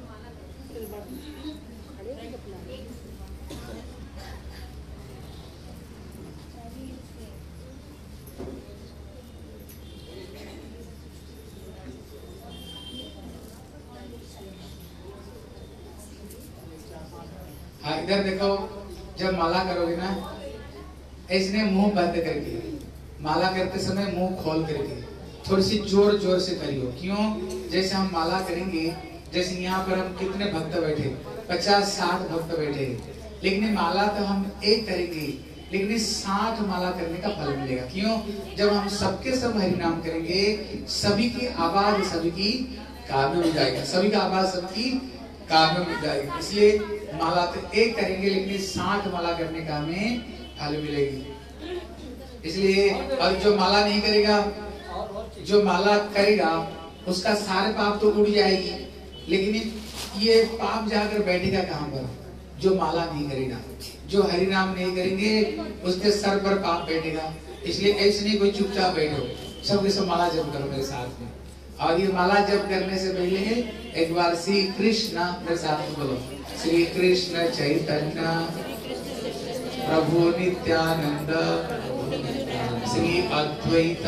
हाँ इधर देखो, जब माला करोगे ना ऐसे मुंह बंद करके, माला करते समय मुंह खोल करके थोड़ी सी जोर जोर से करियो। क्यों? जैसे हम माला करेंगे, जैसे यहाँ पर हम कितने भक्त बैठे, 50-60 भक्त बैठे, लेकिन माला तो हम एक करेंगे लेकिन 60 माला करने का फल मिलेगा। क्यों? जब हम सबके सब हरि नाम करेंगे सभी की आवाज सभी की कान में मिल जाएगा, सभी का आवाज सबकी कान में मिल जाएगा। इसलिए माला तो एक करेंगे लेकिन 60 माला करने का हमें फल मिलेगी। इसलिए और जो माला नहीं करेगा, जो माला करेगा उसका सारे पाप तो उड़ जाएगी, लेकिन ये पाप जाकर बैठेगा कहाँ पर? जो माला नहीं करेगा, जो हरि नाम नहीं करेंगे उसके सर पर पाप बैठेगा। इसलिए ऐसे नहीं कोई चुपचाप बैठो, सबके सब माला जप करो मेरे साथ में। और ये माला जप करने से पहले एक बार श्री कृष्ण मेरे साथ में बोलो, श्री कृष्ण चैतन्य प्रभु नित्यानंद श्री अद्वैत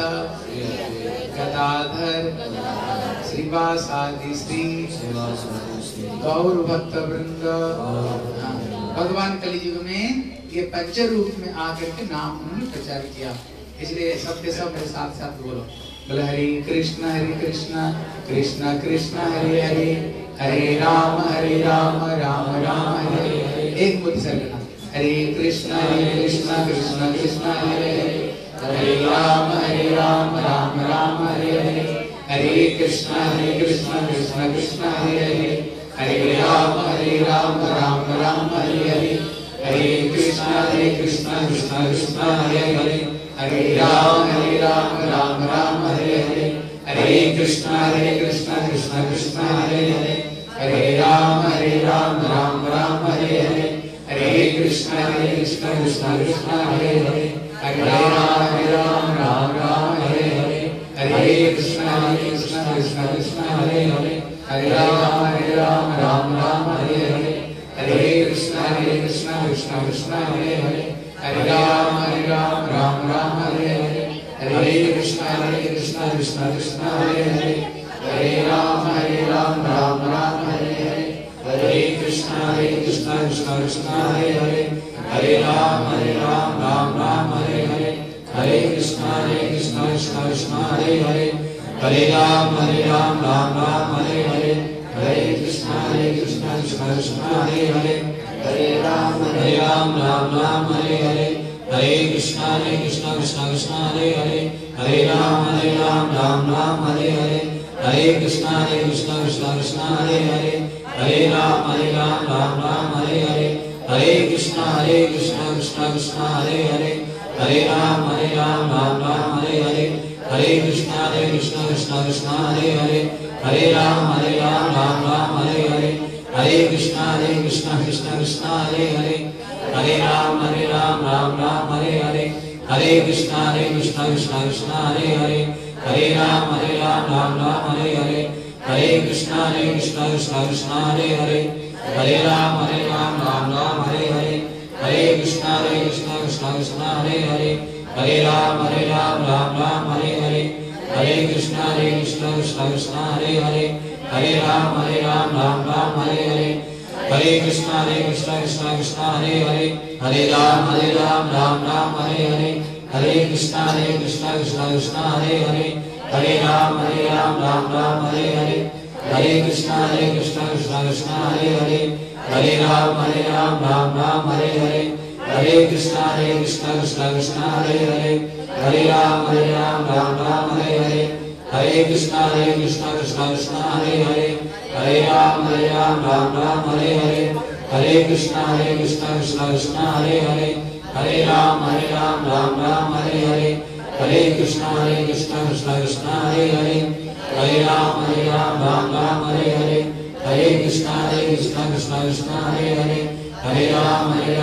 गदाधर श्रीवासादि श्री गौर भक्त वृंद। भगवान कलियुग में ये पंच रूप में आकर के नाम उन्होंने प्रचार किया। इसलिए सबके सब मेरे साथ साथ बोलो, बोले हरे कृष्ण कृष्ण कृष्ण हरे हरे हरे राम राम राम हरे हरे। एक मुट्ठी सर लेना, हरे Krishna Krishna Krishna Hare Hare Hare Ram Ram Ram Hare Hare Hare Krishna Krishna Krishna Hare Hare Hare Ram Ram Ram Hare Hare Hare Krishna Krishna Krishna Hare Hare Hare Ram Ram Hare Hare Hare Krishna Krishna Krishna Hare Hare Hare Ram Ram Hare Hare Hare Krishna Krishna Krishna Hare Hare Hare Ram Ram Hare Hare Hare Krishna Krishna Krishna Hare Hare Hare Ram Ram Hare Hare Hare Krishna Krishna Krishna Hare Hare Hare Ram Ram Hare Hare Hare Krishna Krishna Krishna Hare Hare Hare Ram Ram Hare Hare Hare Krishna Krishna Krishna Hare Hare Hare Ram Ram Hare Hare Hare Krishna Krishna Krishna Hare Hare Hare Ram Ram Hare Hare Hare Krishna Krishna Krishna Hare Hare, Hare Ram Ram Ram Hare Hare, Hare Krishna Krishna Krishna Hare Hare, Hare Ram Ram Ram Hare Hare, Hare Krishna Krishna Krishna Hare Hare, Hare Ram Ram Hare Hare, Hare Krishna Krishna Krishna Hare Hare, Hare Ram Ram Hare Hare, Hare Krishna Krishna Krishna Hare Hare, Hare Ram Ram Hare Hare, Hare Krishna Krishna Krishna Hare Hare, Hare Ram Ram Hare Hare, Hare Krishna Krishna Krishna Hare Hare, Hare Ram Ram Hare Hare, Hare Krishna Krishna Krishna Hare Hare, Hare Ram Ram Hare Hare, Hare Krishna Krishna Krishna Hare Hare, Hare Ram Ram Hare Hare, Hare Krishna Krishna Krishna Hare Hare, Hare Ram Ram Hare Hare, Hare Krishna Krishna Krishna Hare Hare, Hare Ram Ram Hare Hare, Hare Krishna Krishna Krishna Hare Hare, Hare Ram Ram Hare Hare, Hare Krishna Krishna Krishna Hare Hare, Hare Ram Ram Hare Hare, Hare Krishna Krishna Krishna Hare Hare, Hare Ram Ram Hare Hare, Hare Krishna Krishna Krishna Hare Hare, Hare Ram Ram Hare Hare, Hare Krishna Krishna Krishna Hare Hare, Hare Ram Ram Hare Hare, Hare Krishna Krishna Krishna Hare Hare, Hare Ram Ram Hare Hare, Hare Krishna Krishna Krishna Hare Hare, Hare Ram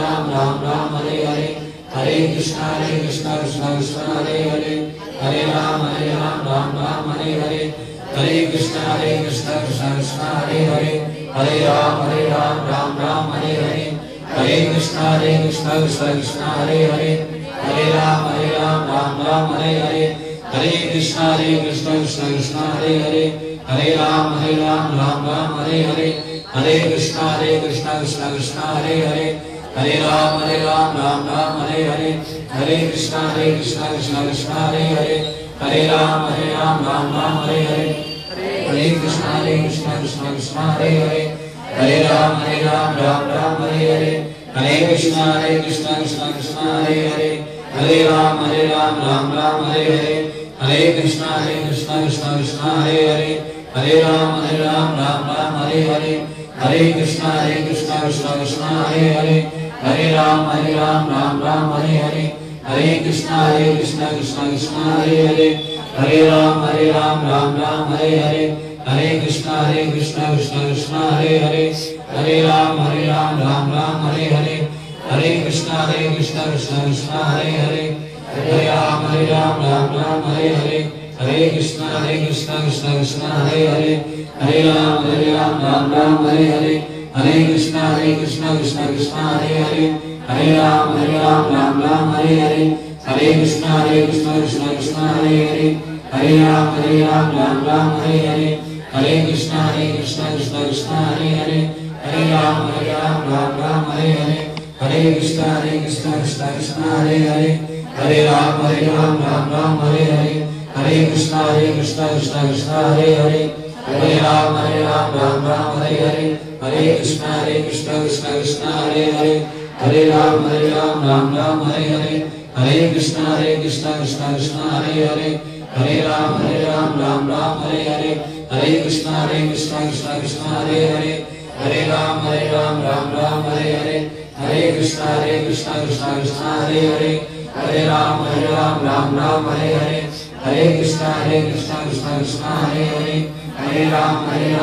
Ram Hare Hare, Hare Krishna Krishna Krishna Hare Hare, Hare Ram Ram Hare Hare, Hare Krishna Krishna Krishna Hare Hare, Hare Ram Ram Hare Hare, Hare Krishna Krishna Krishna Hare Hare, Hare Ram Ram Hare Hare, Hare Krishna Krishna Krishna Hare Hare, Hare Ram Ram Hare Hare, Hare Krishna Krishna Krishna Hare Hare, Hare Ram Ram Hare Hare, Hare Krishna Krishna Krishna Hare Hare, Hare Ram Ram Hare Hare, Hare Krishna Krishna Krishna Hare Hare, Hare Ram Ram Hare Hare, Hare Krishna Krishna Krishna Hare Hare, Hare Ram Ram Hare Hare, Hare Krishna Krishna Krishna Hare Hare, Hare Ram Ram Hare Hare, Hare Krishna Krishna Krishna Hare Hare, Hare Ram Ram Hare Hare, Hare Krishna Krishna Krishna Hare Hare, Hare Ram Ram Hare Hare, Hare Krishna Krishna Krishna Hare Hare, Hare Ram Ram Hare Hare, Hare Krishna Krishna Krishna Hare Hare, Hare Ram Ram Hare Hare, Hare Krishna Krishna Krishna Hare Hare, Hare Ram Ram Hare Hare, Hare Krishna Krishna Krishna Hare Hare, Hare Ram Ram Hare Hare, Hare Krishna Krishna Krishna Hare Hare, Hare Ram Ram Hare Hare, Hare Krishna Krishna Krishna Hare Hare, Hare Ram Ram Hare Hare, Hare Krishna Krishna Krishna Hare Hare, Hare Ram Ram Hare Hare, Hare Krishna Krishna Krishna Hare Hare, Hare Ram Ram Hare Hare, Hare Krishna Krishna Krishna Hare Hare, Hare Ram Ram Hare Hare, Hare Krishna Krishna Krishna Hare Hare, Hare Ram Ram Hare Hare, Hare Krishna Krishna Krishna Hare Hare, Hare Ram Ram Hare Hare, Hare Krishna Krishna Krishna Hare Hare, Hare Ram Ram Hare Hare, Hare Krishna Krishna Krishna Hare Hare, Hare Ram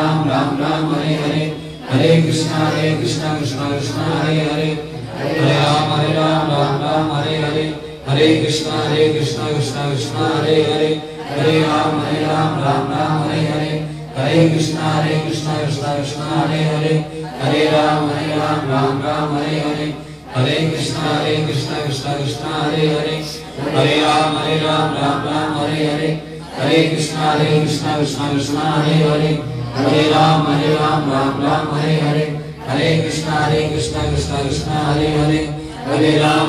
Ram Hare Hare, Hare Krishna Krishna Krishna Hare Hare, Hare Ram Ram Hare Hare, Hare Krishna Krishna Krishna Hare Hare, Hare Ram Ram Hare Hare, Hare Krishna Krishna Krishna Hare Hare, Hare Ram Ram Hare Hare, Hare Krishna Krishna Krishna Hare Hare, Hare Ram Ram Hare Hare, Hare Krishna Krishna Krishna Hare Hare, Hare Ram Ram Hare Hare, Hare Krishna Krishna Krishna Hare Hare, Hare Ram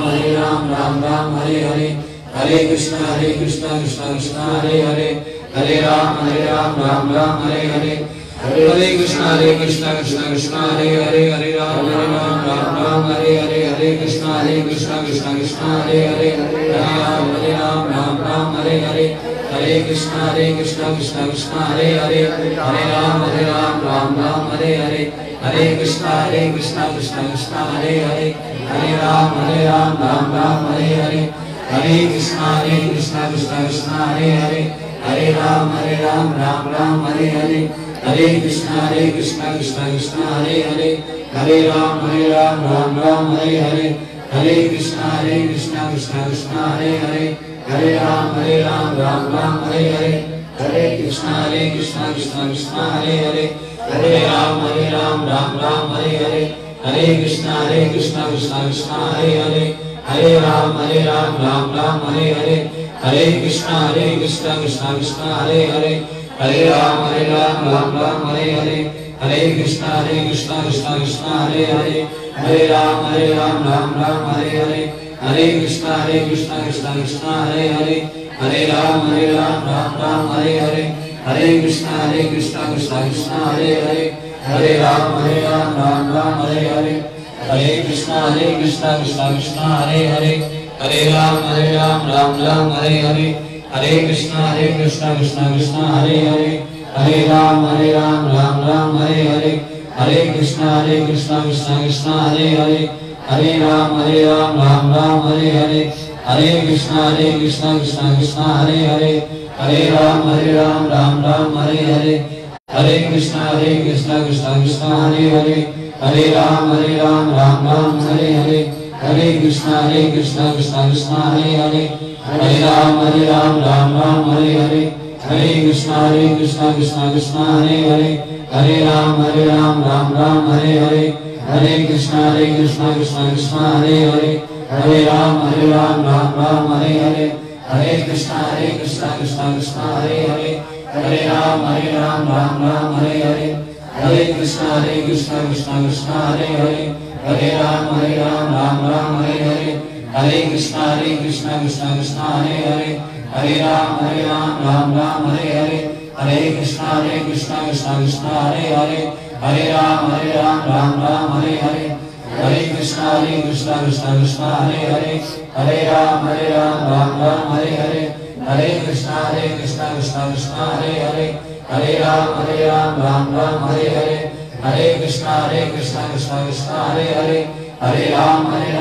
Ram Hare Hare, Hare Krishna Krishna Krishna Hare Hare, Hare Ram Ram Hare Hare, Hare Krishna Krishna Krishna Hare Hare Hare Ram Ram Hare Hare Hare Krishna Krishna Krishna Hare Hare Hare Ram Ram Hare Hare Hare Krishna Krishna Krishna Hare Hare Hare Ram Ram Hare Hare Hare Krishna Krishna Krishna Hare Hare Hare Ram Ram Hare Hare Hare Krishna Krishna Krishna Hare Hare Hare Ram Ram Hare Hare Hare Krishna Krishna Krishna Hare Hare Hare Ram Ram Hare Hare Hare Krishna Krishna Krishna Hare Hare Hare Ram Ram Hare Hare Hare Krishna Krishna Krishna Hare Hare Hare Ram Ram Hare Hare Hare Krishna Krishna Krishna Hare Hare Hare Ram Ram Hare Hare Hare Krishna Krishna Krishna Hare Hare Hare Ram Ram Hare Hare Hare Krishna Krishna Krishna Hare Hare Hare Ram Ram Hare Hare Hare Krishna Krishna Krishna Hare Hare Hare Ram Ram Hare Hare Hare Krishna Krishna Krishna Hare Hare Hare Ram Ram Hare Hare Hare Krishna Krishna Krishna Hare Hare Hare Ram Ram Hare Hare Hare Krishna Krishna Krishna Hare Hare Hare Ram Ram Hare Hare Hare Krishna Krishna Krishna Hare Hare Hare Ram Ram Hare Hare Hare Krishna Krishna Krishna Hare Hare Hare Ram Ram Hare Hare Hare Krishna Krishna Krishna Hare Hare Hare Ram Ram Hare Hare Hare Krishna Krishna Krishna Hare Hare Hare Ram Ram Hare Hare Hare Krishna Krishna Krishna Hare Hare Hare Ram Ram Hare Hare Hare Krishna Krishna Krishna Hare Hare Hare Ram Ram Hare Hare Hare Krishna Krishna Krishna Hare Hare Hare Ram Ram Hare Hare Hare Krishna Krishna Krishna Hare Hare Hare Ram Ram Hare Hare Hare Krishna Krishna Krishna Hare Hare Hare Ram Ram Hare Hare Hare Krishna Krishna Krishna Hare Hare Hare Ram Ram Hare Hare Hare Krishna Krishna Krishna Hare Hare Hare Ram Ram Hare Hare Hare Krishna Krishna Krishna Hare Hare Hare Ram Ram Hare Hare Hare Krishna Krishna Krishna Hare Hare Hare Ram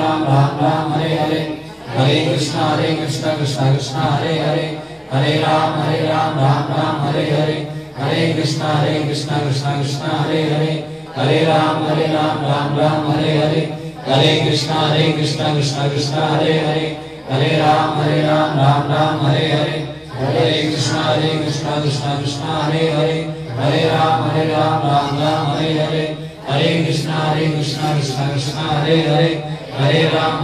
Ram Hare Hare Hare Krishna Krishna Krishna Hare Hare Hare Ram Ram Hare Hare Hare Krishna Krishna Krishna Hare Hare Hare Ram Ram Hare Hare Hare Krishna Krishna Krishna Hare Hare Hare Ram Ram Hare Hare Hare Krishna Krishna Krishna Hare Hare Hare Ram Ram Hare Hare Hare Krishna Krishna Krishna Hare Hare Hare Ram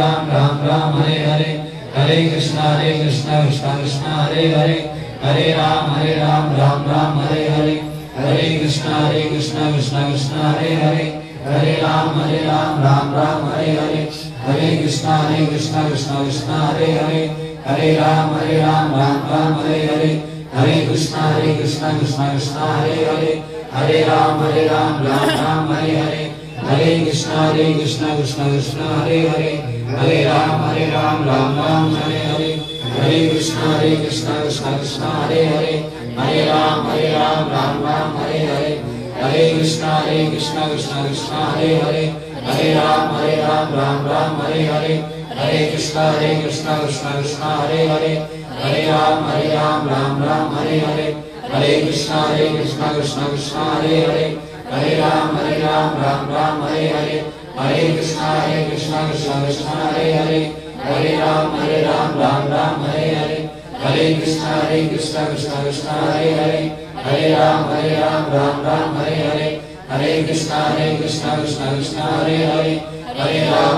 Ram Hare Hare Hare Krishna Krishna Krishna Hare Hare Hare Ram Ram Hare Hare Hare Krishna Krishna Krishna Hare Hare Hare Ram Ram Hare Hare Hare Krishna Krishna Krishna Hare Hare Hare Ram Ram Hare Hare Hare Krishna Krishna Krishna Hare Hare Hare Ram Ram Hare Hare Hare Krishna Krishna Krishna Hare Hare Hare Ram Ram Hare Hare Hare Krishna Krishna Krishna Hare Hare Hare Ram Ram Hare Hare Hare Krishna Krishna Krishna Hare Hare Hare Ram Ram Hare Hare Hare Krishna Krishna Krishna Hare Hare Hare Ram Ram Hare Hare Hare Krishna Krishna Krishna Hare Hare Hare Ram Ram Hare Hare Hare Krishna Krishna Krishna Hare Hare Hare Ram Ram Hare Hare Hare Krishna Krishna Krishna Hare Hare Hare Ram Ram Hare Hare Hare Krishna Krishna Krishna Hare Hare Hare Ram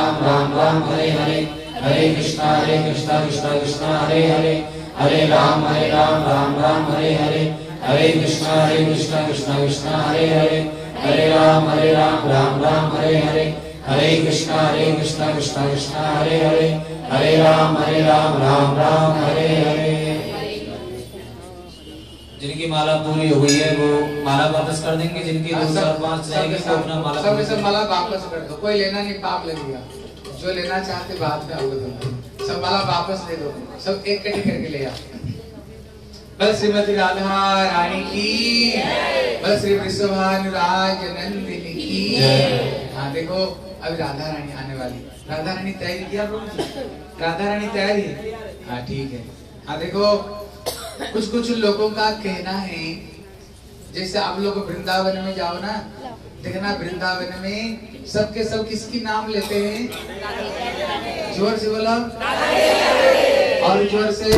Ram Hare Hare Hare Krishna Krishna Krishna Hare Hare Hare Ram Ram Hare Hare Hare Krishna Krishna Krishna Hare Hare Hare Ram Ram Hare Hare Hare Krishna Krishna Krishna Hare Hare Hare Ram Ram Hare Hare। जिनके जिनकी माला पूरी हो गई है वो माला वापस कर देंगे, जिनकी 2 और 5 रहेंगे वो अपना माला सब माला वापस कर दो, कोई लेना नहीं, पाप लगेगा। जो लेना चाहते बाद में आओगे तुम, सब माला वापस दे दो, सब एक कटी करके ले आओ। बल श्रीमती राधा रानी की, बल श्री वृषभानुराज नंदिनी की। हाँ देखो अभी राधा रानी आने वाली, राधा रानी तैयारी किया प्रभु जी? राधा रानी तैयारी है? हाँ ठीक है। हाँ देखो कुछ लोगों का कहना है, जैसे आप लोग वृंदावन में जाओ ना, देखना वृंदावन में सबके सब किसकी नाम लेते हैं? जोर से बोलो, और जोर से।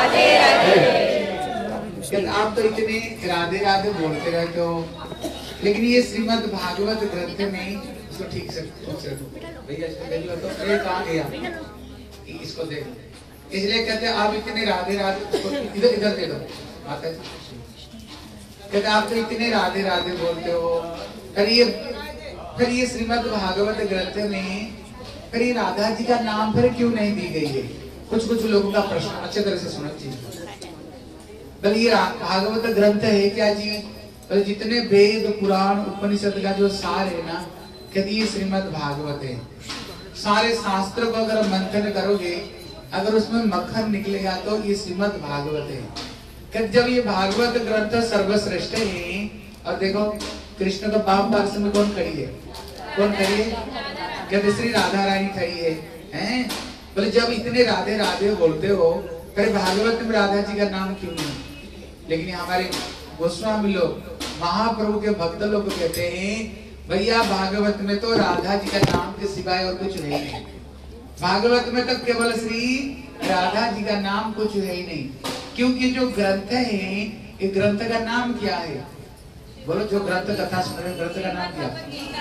आप तो इतने राधे राधे बोलते रहते हो, लेकिन ये श्रीमद् भागवत ग्रंथ में, इसको ठीक से भैया इसको देख लो तो ये कहाँ गया, इसको देख। इसलिए कहते हैं आप इतने राधे राधे, इधर इधर दे दो माता जी। कहते आप तो इतने राधे राधे बोलते हो, फिर ये श्रीमद् भागवत ग्रंथ में फिर ये राधा जी का नाम फिर क्यों नहीं दी गई है? कुछ लोगों का प्रश्न, अच्छे तरह से सुनो जी। ये भागवत ग्रंथ है क्या जी? जितने वेद पुराण उपनिषद का जो सार है ना, कहते ये श्रीमद् भागवत है। सारे शास्त्र को अगर मंथन करोगे, अगर उसमें मक्खन निकलेगा तो ये श्रीमद् भागवत है। कहते जब ये भागवत ग्रंथ सर्वश्रेष्ठ है, और देखो कृष्ण का पाप पार्श्व में कौन खड़ी है? कौन खड़ी है? कहते श्री राधा रानी खड़ी है, हैं? बोले जब इतने राधे राधे बोलते हो, फिर भागवत में राधा जी का नाम क्यों नहीं? लेकिन हमारे गोस्वामी लोग, महाप्रभु के भक्त लोग कहते हैं भैया भागवत में तो राधा जी का नाम के सिवाय और कुछ है ही नहीं। भागवत में तो केवल श्री राधा जी का नाम कुछ है ही नहीं, क्योंकि जो ग्रंथ है, ये ग्रंथ का नाम क्या है? बोलो, जो ग्रंथ कथा सुन रहे, ग्रंथ का नाम क्या?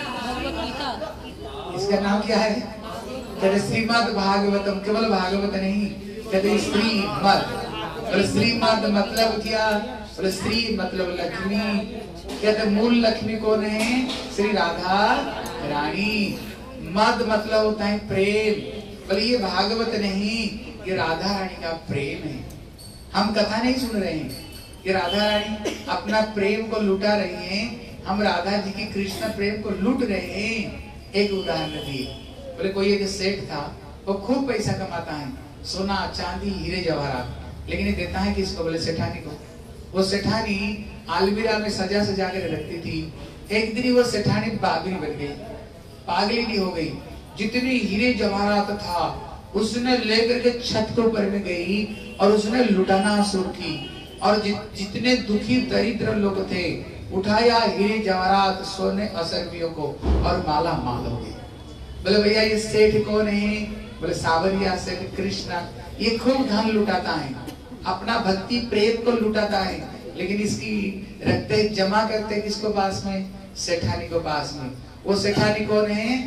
इसका नाम क्या है? कहते श्रीमद् भागवतम, केवल भागवत नहीं, कहते श्रीमद्। श्रीमद् मतलब क्या? बोले श्री मतलब लक्ष्मी। कहते मूल लक्ष्मी कौन है? श्री राधा रानी। मद मतलब होता है प्रेम। बोले ये भागवत नहीं, ये राधा रानी का प्रेम है। हम कथा नहीं सुन रहे हैं, ये राधा रानी अपना प्रेम को लुटा रही हैं, हम राधा जी की कृष्ण प्रेम को लूट रहे हैं। एक उदाहरण दिए, बोले कोई एक सेठ था, वो खूब पैसा कमाता है, सोना चांदी हीरे जवाहरात, लेकिन ये देता है किसको? बोले सेठानी को। वो सेठानी अलमीरा में सजा सजा कर रखती थी। एक दिन वो सेठानी पागली बन गई, पागली हो गई। जितने हीरे जवाहरात था उसने लेकर के छत के ऊपर में गई और उसने लुटाना शुरू की, और जितने दुखी दरिद्र लोग थे उठाया हीरे जवाहरात सोने असरबियों को और माला माल हो गई। बोले भैया ये सेठ कौन है? बोले सावरिया सेठ कृष्ण। ये खूब धन लुटाता है, अपना भक्ति प्रेम को लुटाता है, लेकिन इसकी रखते जमा करते किसको पास में? सेठानी को पास में। वो सेठानी कौन है?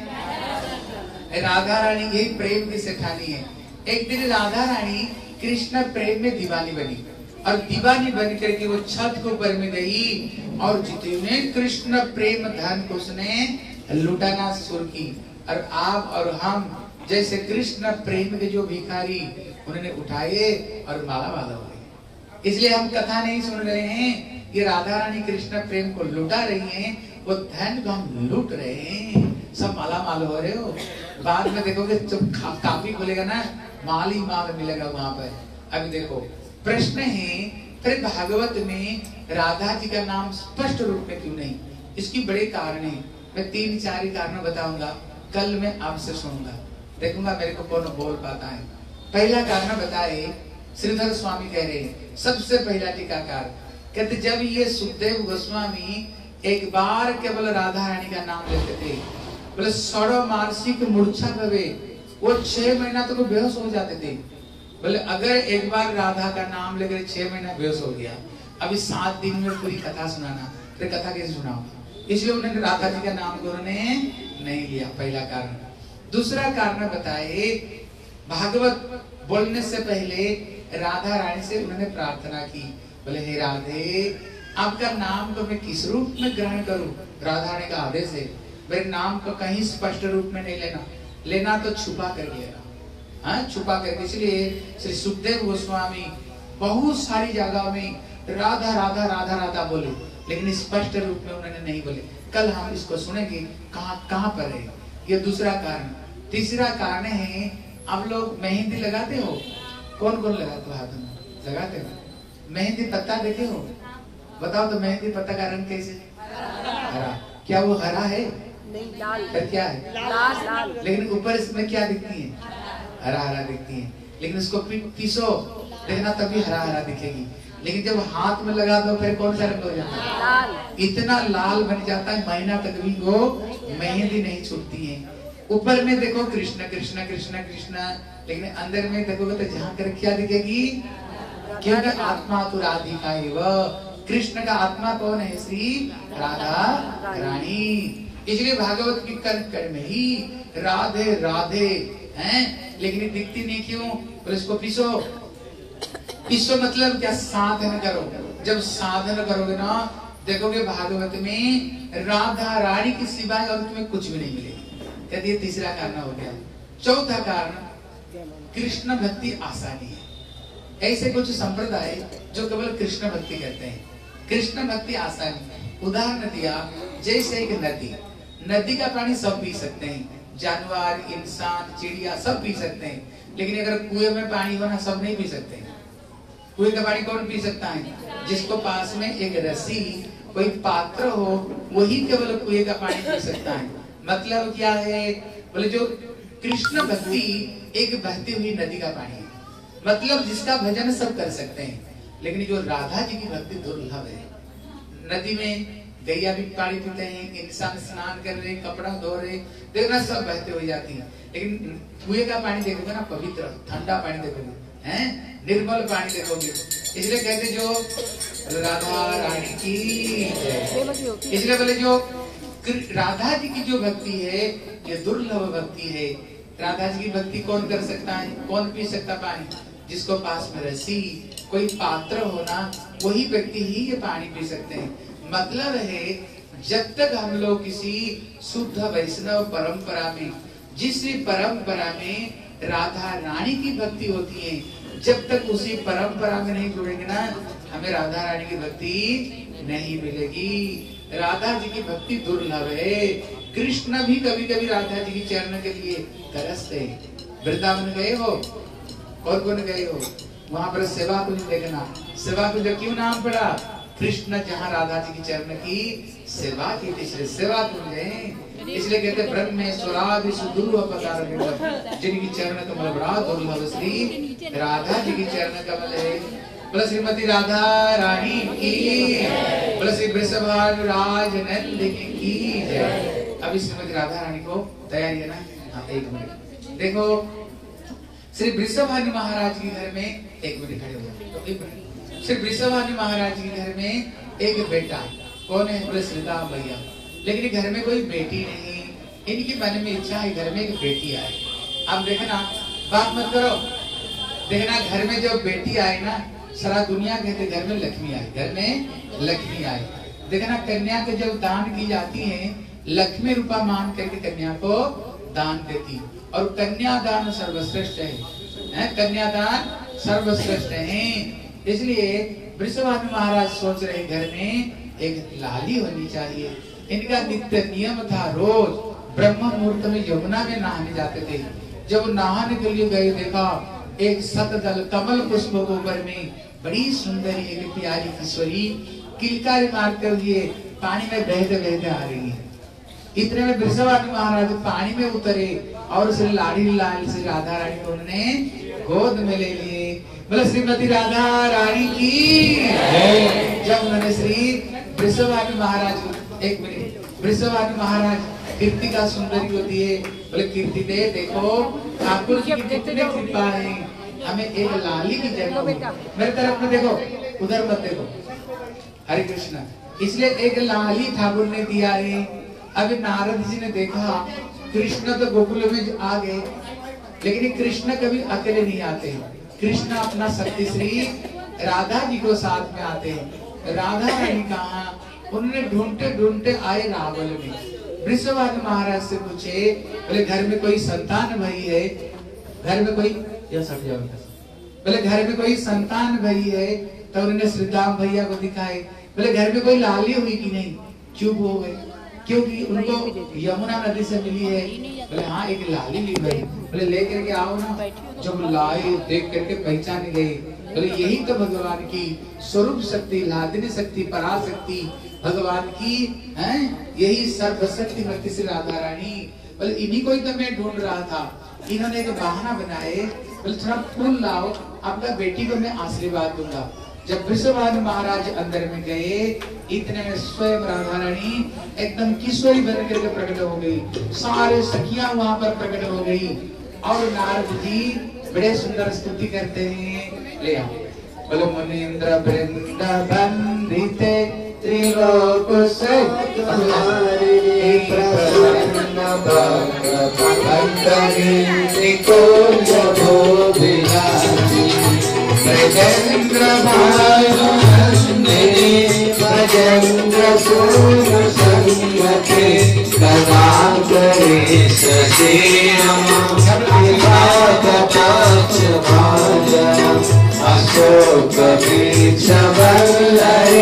राधा रानी। यही प्रेम की सेठानी है। एक दिन राधा रानी कृष्ण प्रेम में दीवानी बनी, और दीवानी बन करके वो छत के ऊपर में गई और जितने कृष्ण प्रेम धन को उसने लुटाना शुरू की। और आप और हम जैसे कृष्ण प्रेम के जो भिखारी, उन्होंने उठाए और माला माला हो गए। इसलिए हम कथा नहीं सुन रहे हैं, ये राधा रानी कृष्ण प्रेम को लुटा रही हैं, वो धन को हम लूट रहे हैं। सब माला माल हो रहे हो। बाद में देखोगे जब काफी खुलेगा ना, माल ही माल मिलेगा वहां पर। अभी देखो प्रश्न है, फिर भागवत में राधा जी का नाम स्पष्ट रूप में क्यों नहीं? इसकी बड़े कारण है। मैं 3-4 कारण बताऊंगा, कल मैं आपसे सुनूंगा, देखूंगा मेरे को कौन बोल पाता है। पहला कारण बताए, श्रीधर स्वामी कह रहे हैं, सबसे पहला टीकाकार कहते जब ये सुखदेव गोस्वामी एक बार केवल राधा रानी का नाम लेते थे, बोले सड़ो मानसिक मूर्छा भवे, वो 6 महीना तक तो बेहोश हो जाते थे। बोले अगर एक बार राधा का नाम लेकर 6 महीना बेहोश हो गया, अभी 7 दिन में पूरी कथा सुनाना, तो कथा कैसे सुनाओ? इसलिए उन्होंने राधा जी का नाम को उन्होंने नहीं लिया, पहला कारण। दूसरा कारण बताए, भागवत बोलने से पहले राधा रानी से उन्होंने प्रार्थना की, बोले हे राधे आपका नाम को मैं किस रूप में ग्रहण करूं? राधा रानी का आदेश है, मेरे नाम को कहीं स्पष्ट रूप में नहीं लेना, लेना तो छुपा कर लेना, हाँ छुपा करके। इसलिए श्री सुखदेव गोस्वामी बहुत सारी जगह में राधा राधा राधा राधा बोले, लेकिन स्पष्ट रूप में उन्होंने नहीं बोले। कल हम इसको सुनेंगे कहाँ पर है। ये दूसरा कारण। तीसरा कारण है, आप लोग मेहंदी लगाते हो? कौन कौन लगाते हो? हाथ में लगाते हो? मेहंदी पत्ता देखे हो? बताओ तो मेहंदी पत्ता का रंग कैसे? हरा। क्या वो हरा है? नहीं, लाल। फिर क्या है? लाल। लेकिन ऊपर इसमें क्या दिखती है? हरा हरा दिखती है। लेकिन इसको पीसो देखना, तभी हरा हरा दिखेगी। लेकिन जब हाथ में लगा दो फिर कौन सा रंग हो जाता है? लाल। इतना लाल बन जाता है, महीना तक भी वो मेहंदी नहीं छूटती है। ऊपर में देखो कृष्ण कृष्ण कृष्ण कृष्ण, लेकिन अंदर में देखोगे तो जहाँ कर क्या दिखेगी? क्योंकि आत्मा तो राधिका है। वह कृष्ण का आत्मा कौन है? श्री राधा रानी। इसलिए भागवत की कण में ही राधे राधे हैं, लेकिन ये दिखती नहीं क्यों? और इसको पीसो। पीसो मतलब क्या? साधन करो। जब साधन करोगे ना, देखोगे भागवत में राधा रानी की सिवाय और तुम्हें कुछ भी नहीं मिलेगी। ये तीसरा कारण हो गया। चौथा कारण, कृष्ण भक्ति आसानी है। ऐसे कुछ संप्रदाय जो केवल कृष्ण भक्ति कहते हैं। कृष्ण भक्ति आसानी। उदाहरण दिया, जैसे एक नदी का पानी सब पी सकते हैं, जानवर, इंसान, चिड़िया सब पी सकते हैं, लेकिन अगर कुएं में पानी हो ना, सब नहीं पी सकते। कुएं का पानी कौन पी सकता है? जिसको पास में एक रस्सी, कोई पात्र हो, वही केवल कुएं का पानी पी सकता है। मतलब क्या है? बोले जो कृष्ण भक्ति एक बहती हुई नदी का पानी है, मतलब जिसका भजन सब कर सकते हैं। लेकिन जो राधा जी की भक्ति दुर्लभ है। नदी में गैया भी पानी पीते हैं, इंसान स्नान कर रहे, कपड़ा धो रहे, देखना सब बहते हो जाती है। लेकिन कुएं का पानी देखोगे ना, पवित्र ठंडा पानी देखोगे, हैं निर्मल पानी देखोगे। इसलिए कहते जो राधा रानी की, इसलिए बोले जो राधा जी की जो भक्ति है ये दुर्लभ भक्ति है। राधा जी की भक्ति कौन कर सकता है? कौन पी सकता पानी? जिसको पास में रस्सी, कोई पात्र होना, वही व्यक्ति ही ये पानी पी सकते हैं। मतलब है, जब तक हम लोग किसी शुद्ध वैष्णव परंपरा में, जिस परंपरा में राधा रानी की भक्ति होती है, जब तक उसी परंपरा में नहीं जुड़ेंगे ना, हमें राधा रानी की भक्ति नहीं मिलेगी। राधा जी की भक्ति दुर्लभ है। कृष्ण भी कभी कभी राधा जी की चरण के लिए तरसते। वृंदावन गए हो? और कौन गए हो? वहां पर सेवा कुंज देखना। सेवा कुंज क्यों नाम पड़ा? कृष्ण जहाँ राधा जी की चरण की सेवा की, इसलिए सेवा कुंज है। इसलिए कहते ब्रह्मेश्वरादि सुदुर्लभ पदार, जिनकी चरण कमल बड़ा दुर्लभ, श्री राधा जी की चरण कमल है। बोले श्रीमती राधा रानी की, बोले श्री वृषभानुराज नंद की जय। अभी श्रीमती राधा रानी को तैयारी है ना? हाँ, एक मिनट देखो। श्री वृषभानु महाराज के घर में, एक मिनट खड़े हो। श्री वृषभानु महाराज के घर में एक बेटा, कौन है? बोले श्रीराम भैया। लेकिन घर में कोई बेटी नहीं। इनकी मन में इच्छा है घर में एक बेटी आए। आप देखना, बात मत करो, देखना घर में जो बेटी आए ना, सारा दुनिया कहते घर में लक्ष्मी आई, घर में लक्ष्मी आई। देखना कन्या को जब दान की जाती है, लक्ष्मी रूपा मान करके कन्या को दान देती। और कन्यादान सर्वश्रेष्ठ है, कन्यादान सर्वश्रेष्ठ है। इसलिए वृषभानु महाराज सोच रहे घर में एक लाली होनी चाहिए। इनका नित्य नियम था, रोज ब्रह्म मुहूर्त में यमुना में नहाने जाते थे। जब नहाने के लिए गए, देखा एक शतदल कमल पुष्प के ऊपर में बड़ी सुंदरी एक प्यारी किशोरी किलकारी मारते हुए पानी में बहते बहते आ रही है। इतने में वृषभानु महाराज पानी में उतरे और श्री लाड़ी लाल श्री राधा रानी को उन्होंने गोद में ले लिए। बोले श्रीमती राधा रानी की। जब उन्होंने श्री वृषभानु महाराज को, एक मिनट, वृषभानु महाराज कीर्ति का सुंदरी होती है। बोले कीर्ति दे, देखो ठाकुर की कितनी कृपा है, हमें एक लाली की जगह। मेरे तरफ में देखो, उधर मत देखो। हरे कृष्णा। इसलिए एक लाली ठाकुर ने दिया है। अभी नारद जी ने देखा कृष्ण तो गोकुल में आ गए, लेकिन कृष्ण कभी अकेले नहीं आते। कृष्ण अपना शक्ति श्री राधा जी को साथ में आते हैं। राधा रानी कहाँ? उन्होंने ढूंढते ढूंढते आए रावल में। वृषभानु महाराज से पूछे, बोले घर में कोई संतान भाई है? घर में कोई, या सट जाओ, बोले घर में कोई संतान भई है, तो उन्होंने श्रीधाम भैया को दिखाए। बोले घर में कोई लाली हुई कि नहीं, चुप हो गए, क्योंकि उनको यमुना नदी से मिली है। बोले हाँ एक लाली ली भाई। बोले लेकर के आओ ना। जब लाई देख करके पहचान गए। बोले यही तो भगवान की स्वरूप शक्ति, लादिनी शक्ति, पराशक्ति भगवान की है, यही सर्वशक्ति मती श्री राधा रानी। बोले इन्हीं को ही तो मैं ढूंढ रहा था। इन्होंने एक बहाना बनाए, बोले थोड़ा फूल लाओ, आपका बेटी को मैं आशीर्वाद दूंगा। जब विश्वभानु महाराज अंदर में गए, इतने में स्वयं राधा रानी एकदम किशोरी बन करके प्रकट हो गई। सारे सखियां वहां पर प्रकट हो गई और नारद जी बड़े सुंदर स्तुति करते हैं। ले आओ। बोलो मुनीन्द्र वृंद वंदिते त्रिलोक से तुम्हारे प्रसन्न भक्तवंदनी निकुंज भोगिलासी ब्रजेंद्र भानुनंदिनी ब्रजेंद्र सूर संगते कदा करे ससेनम अशोक वृक्ष वल्लरे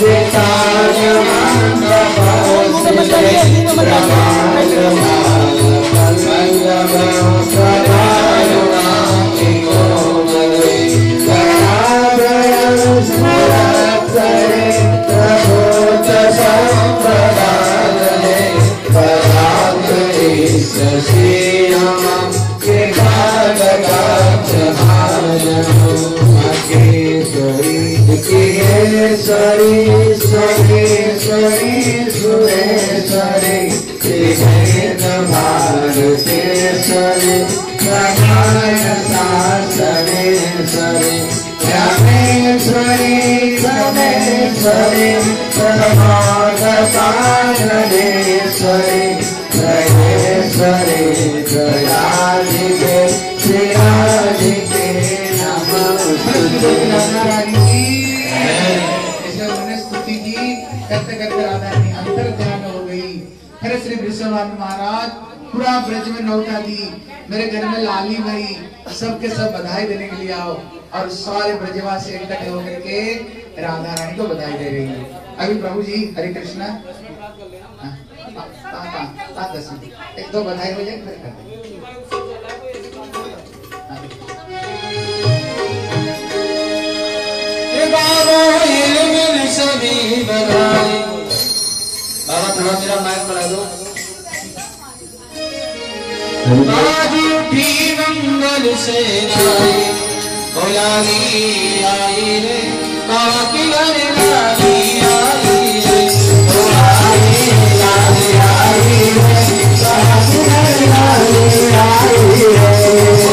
महाराज पूरा ब्रज में नौका दी। मेरे घर में लाली भई, सबके सब बधाई देने के लिए आओ। और सारे ब्रजवासी इकट्ठे होकर के राधा रानी को बधाई दे रही है। अभी प्रभु जी हरे कृष्णा एक दो बधाई हो जाए फिर कर सभी बधाई। बाबा थोड़ा मेरा माइक बढ़ा दो। उठी मंगल से आई बोलाली आई रे बाकी लाली आई रे बोलाली आई रे बाकी लाली आई रे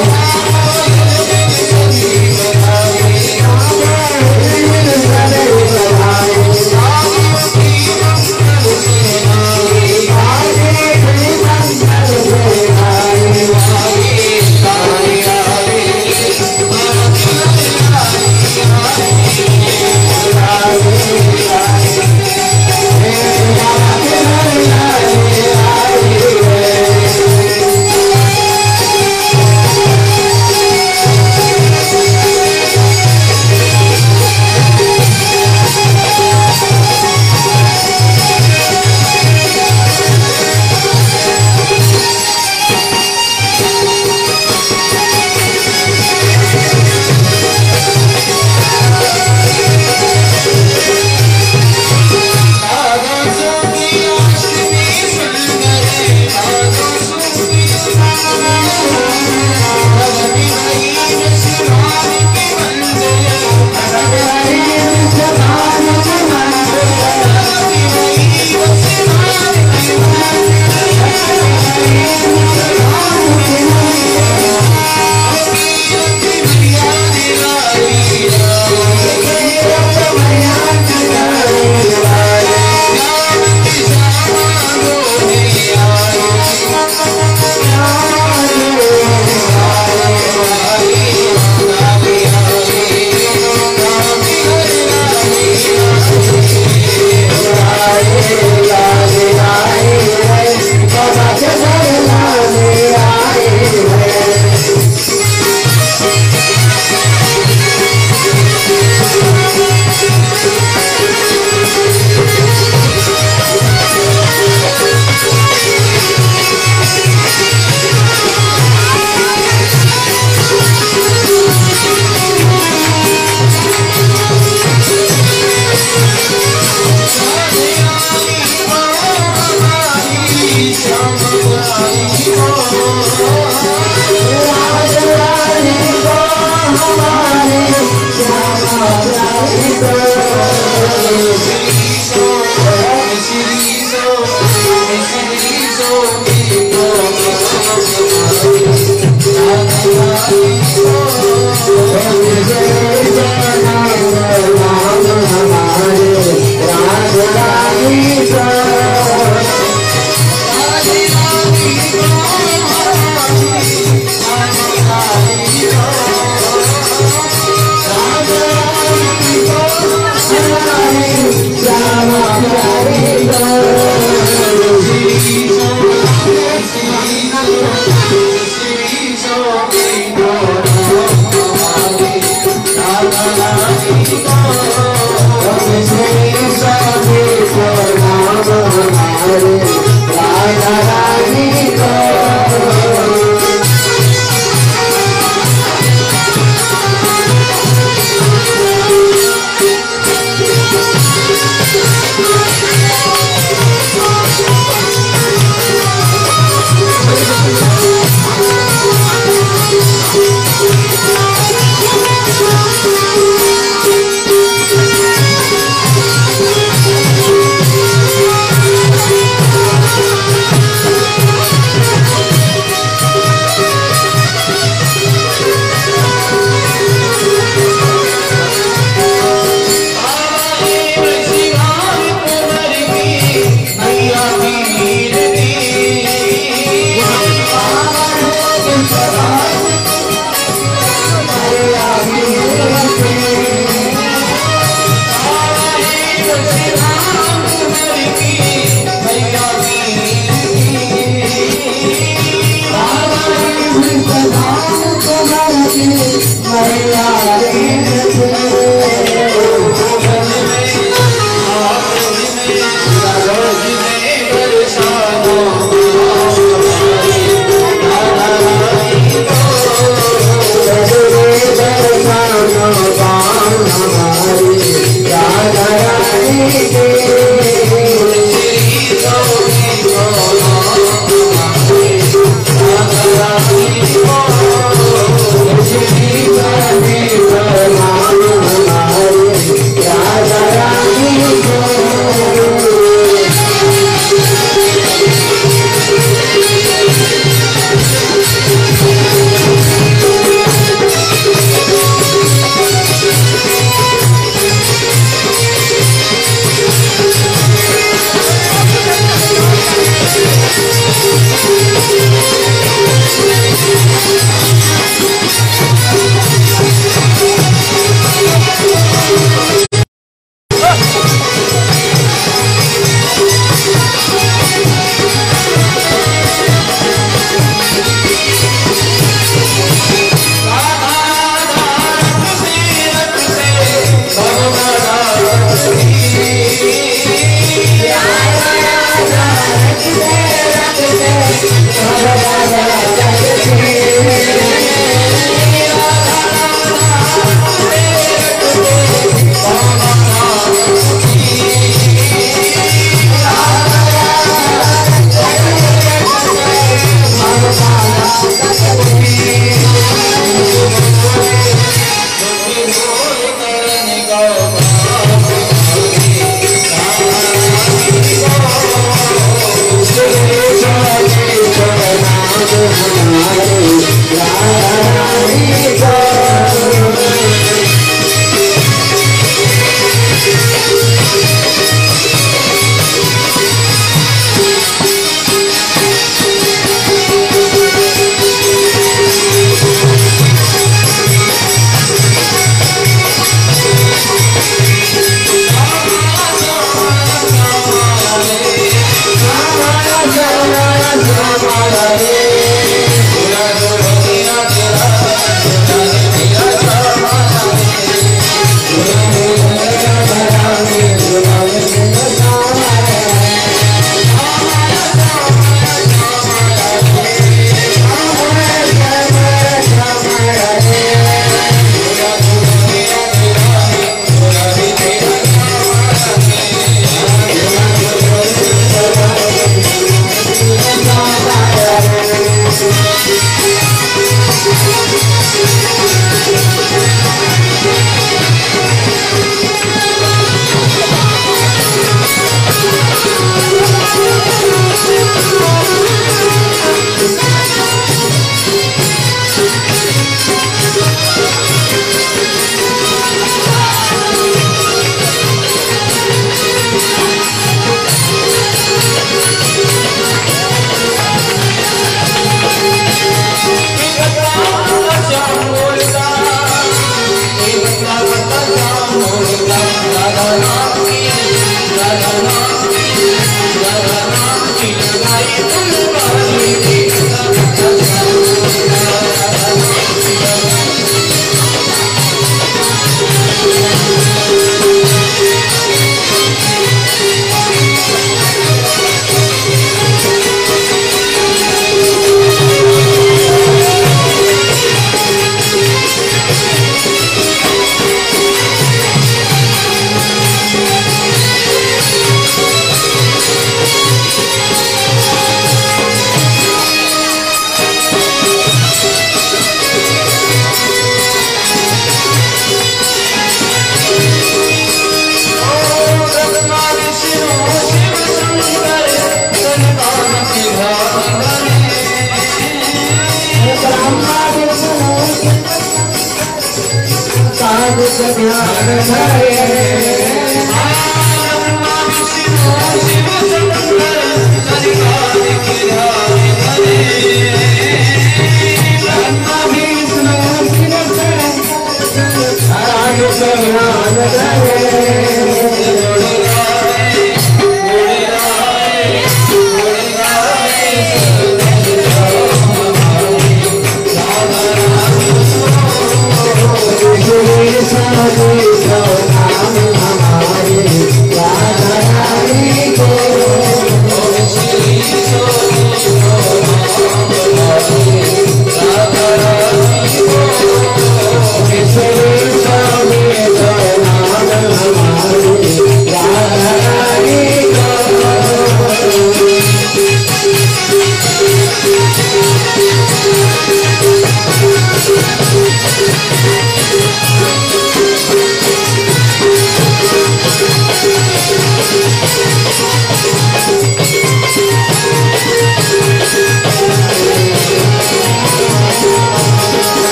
Hare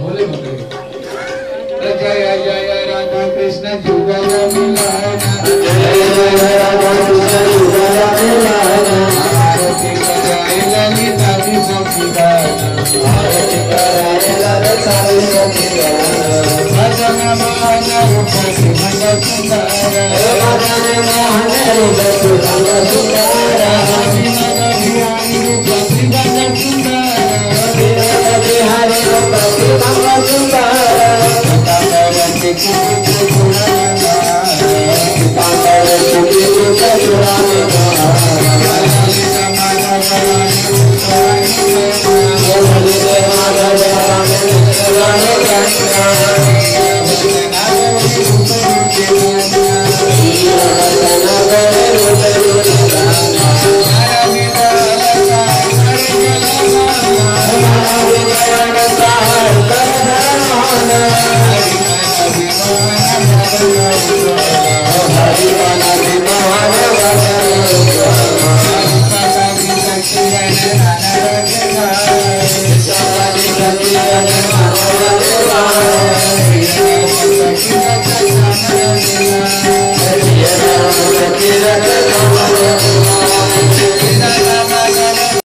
बोले बोले जय जय राधा कृष्ण जुगल मिलाना जय जय राधा कृष्ण जुगल मिलाना आरती कराए ललिता की सखीदाना आरती कराए ललिता की सखीदाना भजन मोहन रूप सिंह सुंदर भजन मोहन रूप सिंह सुंदर विनोद बिहारी रूप सिंह सुंदर विनोद बिहारी रूप सिंह सुंदर Hare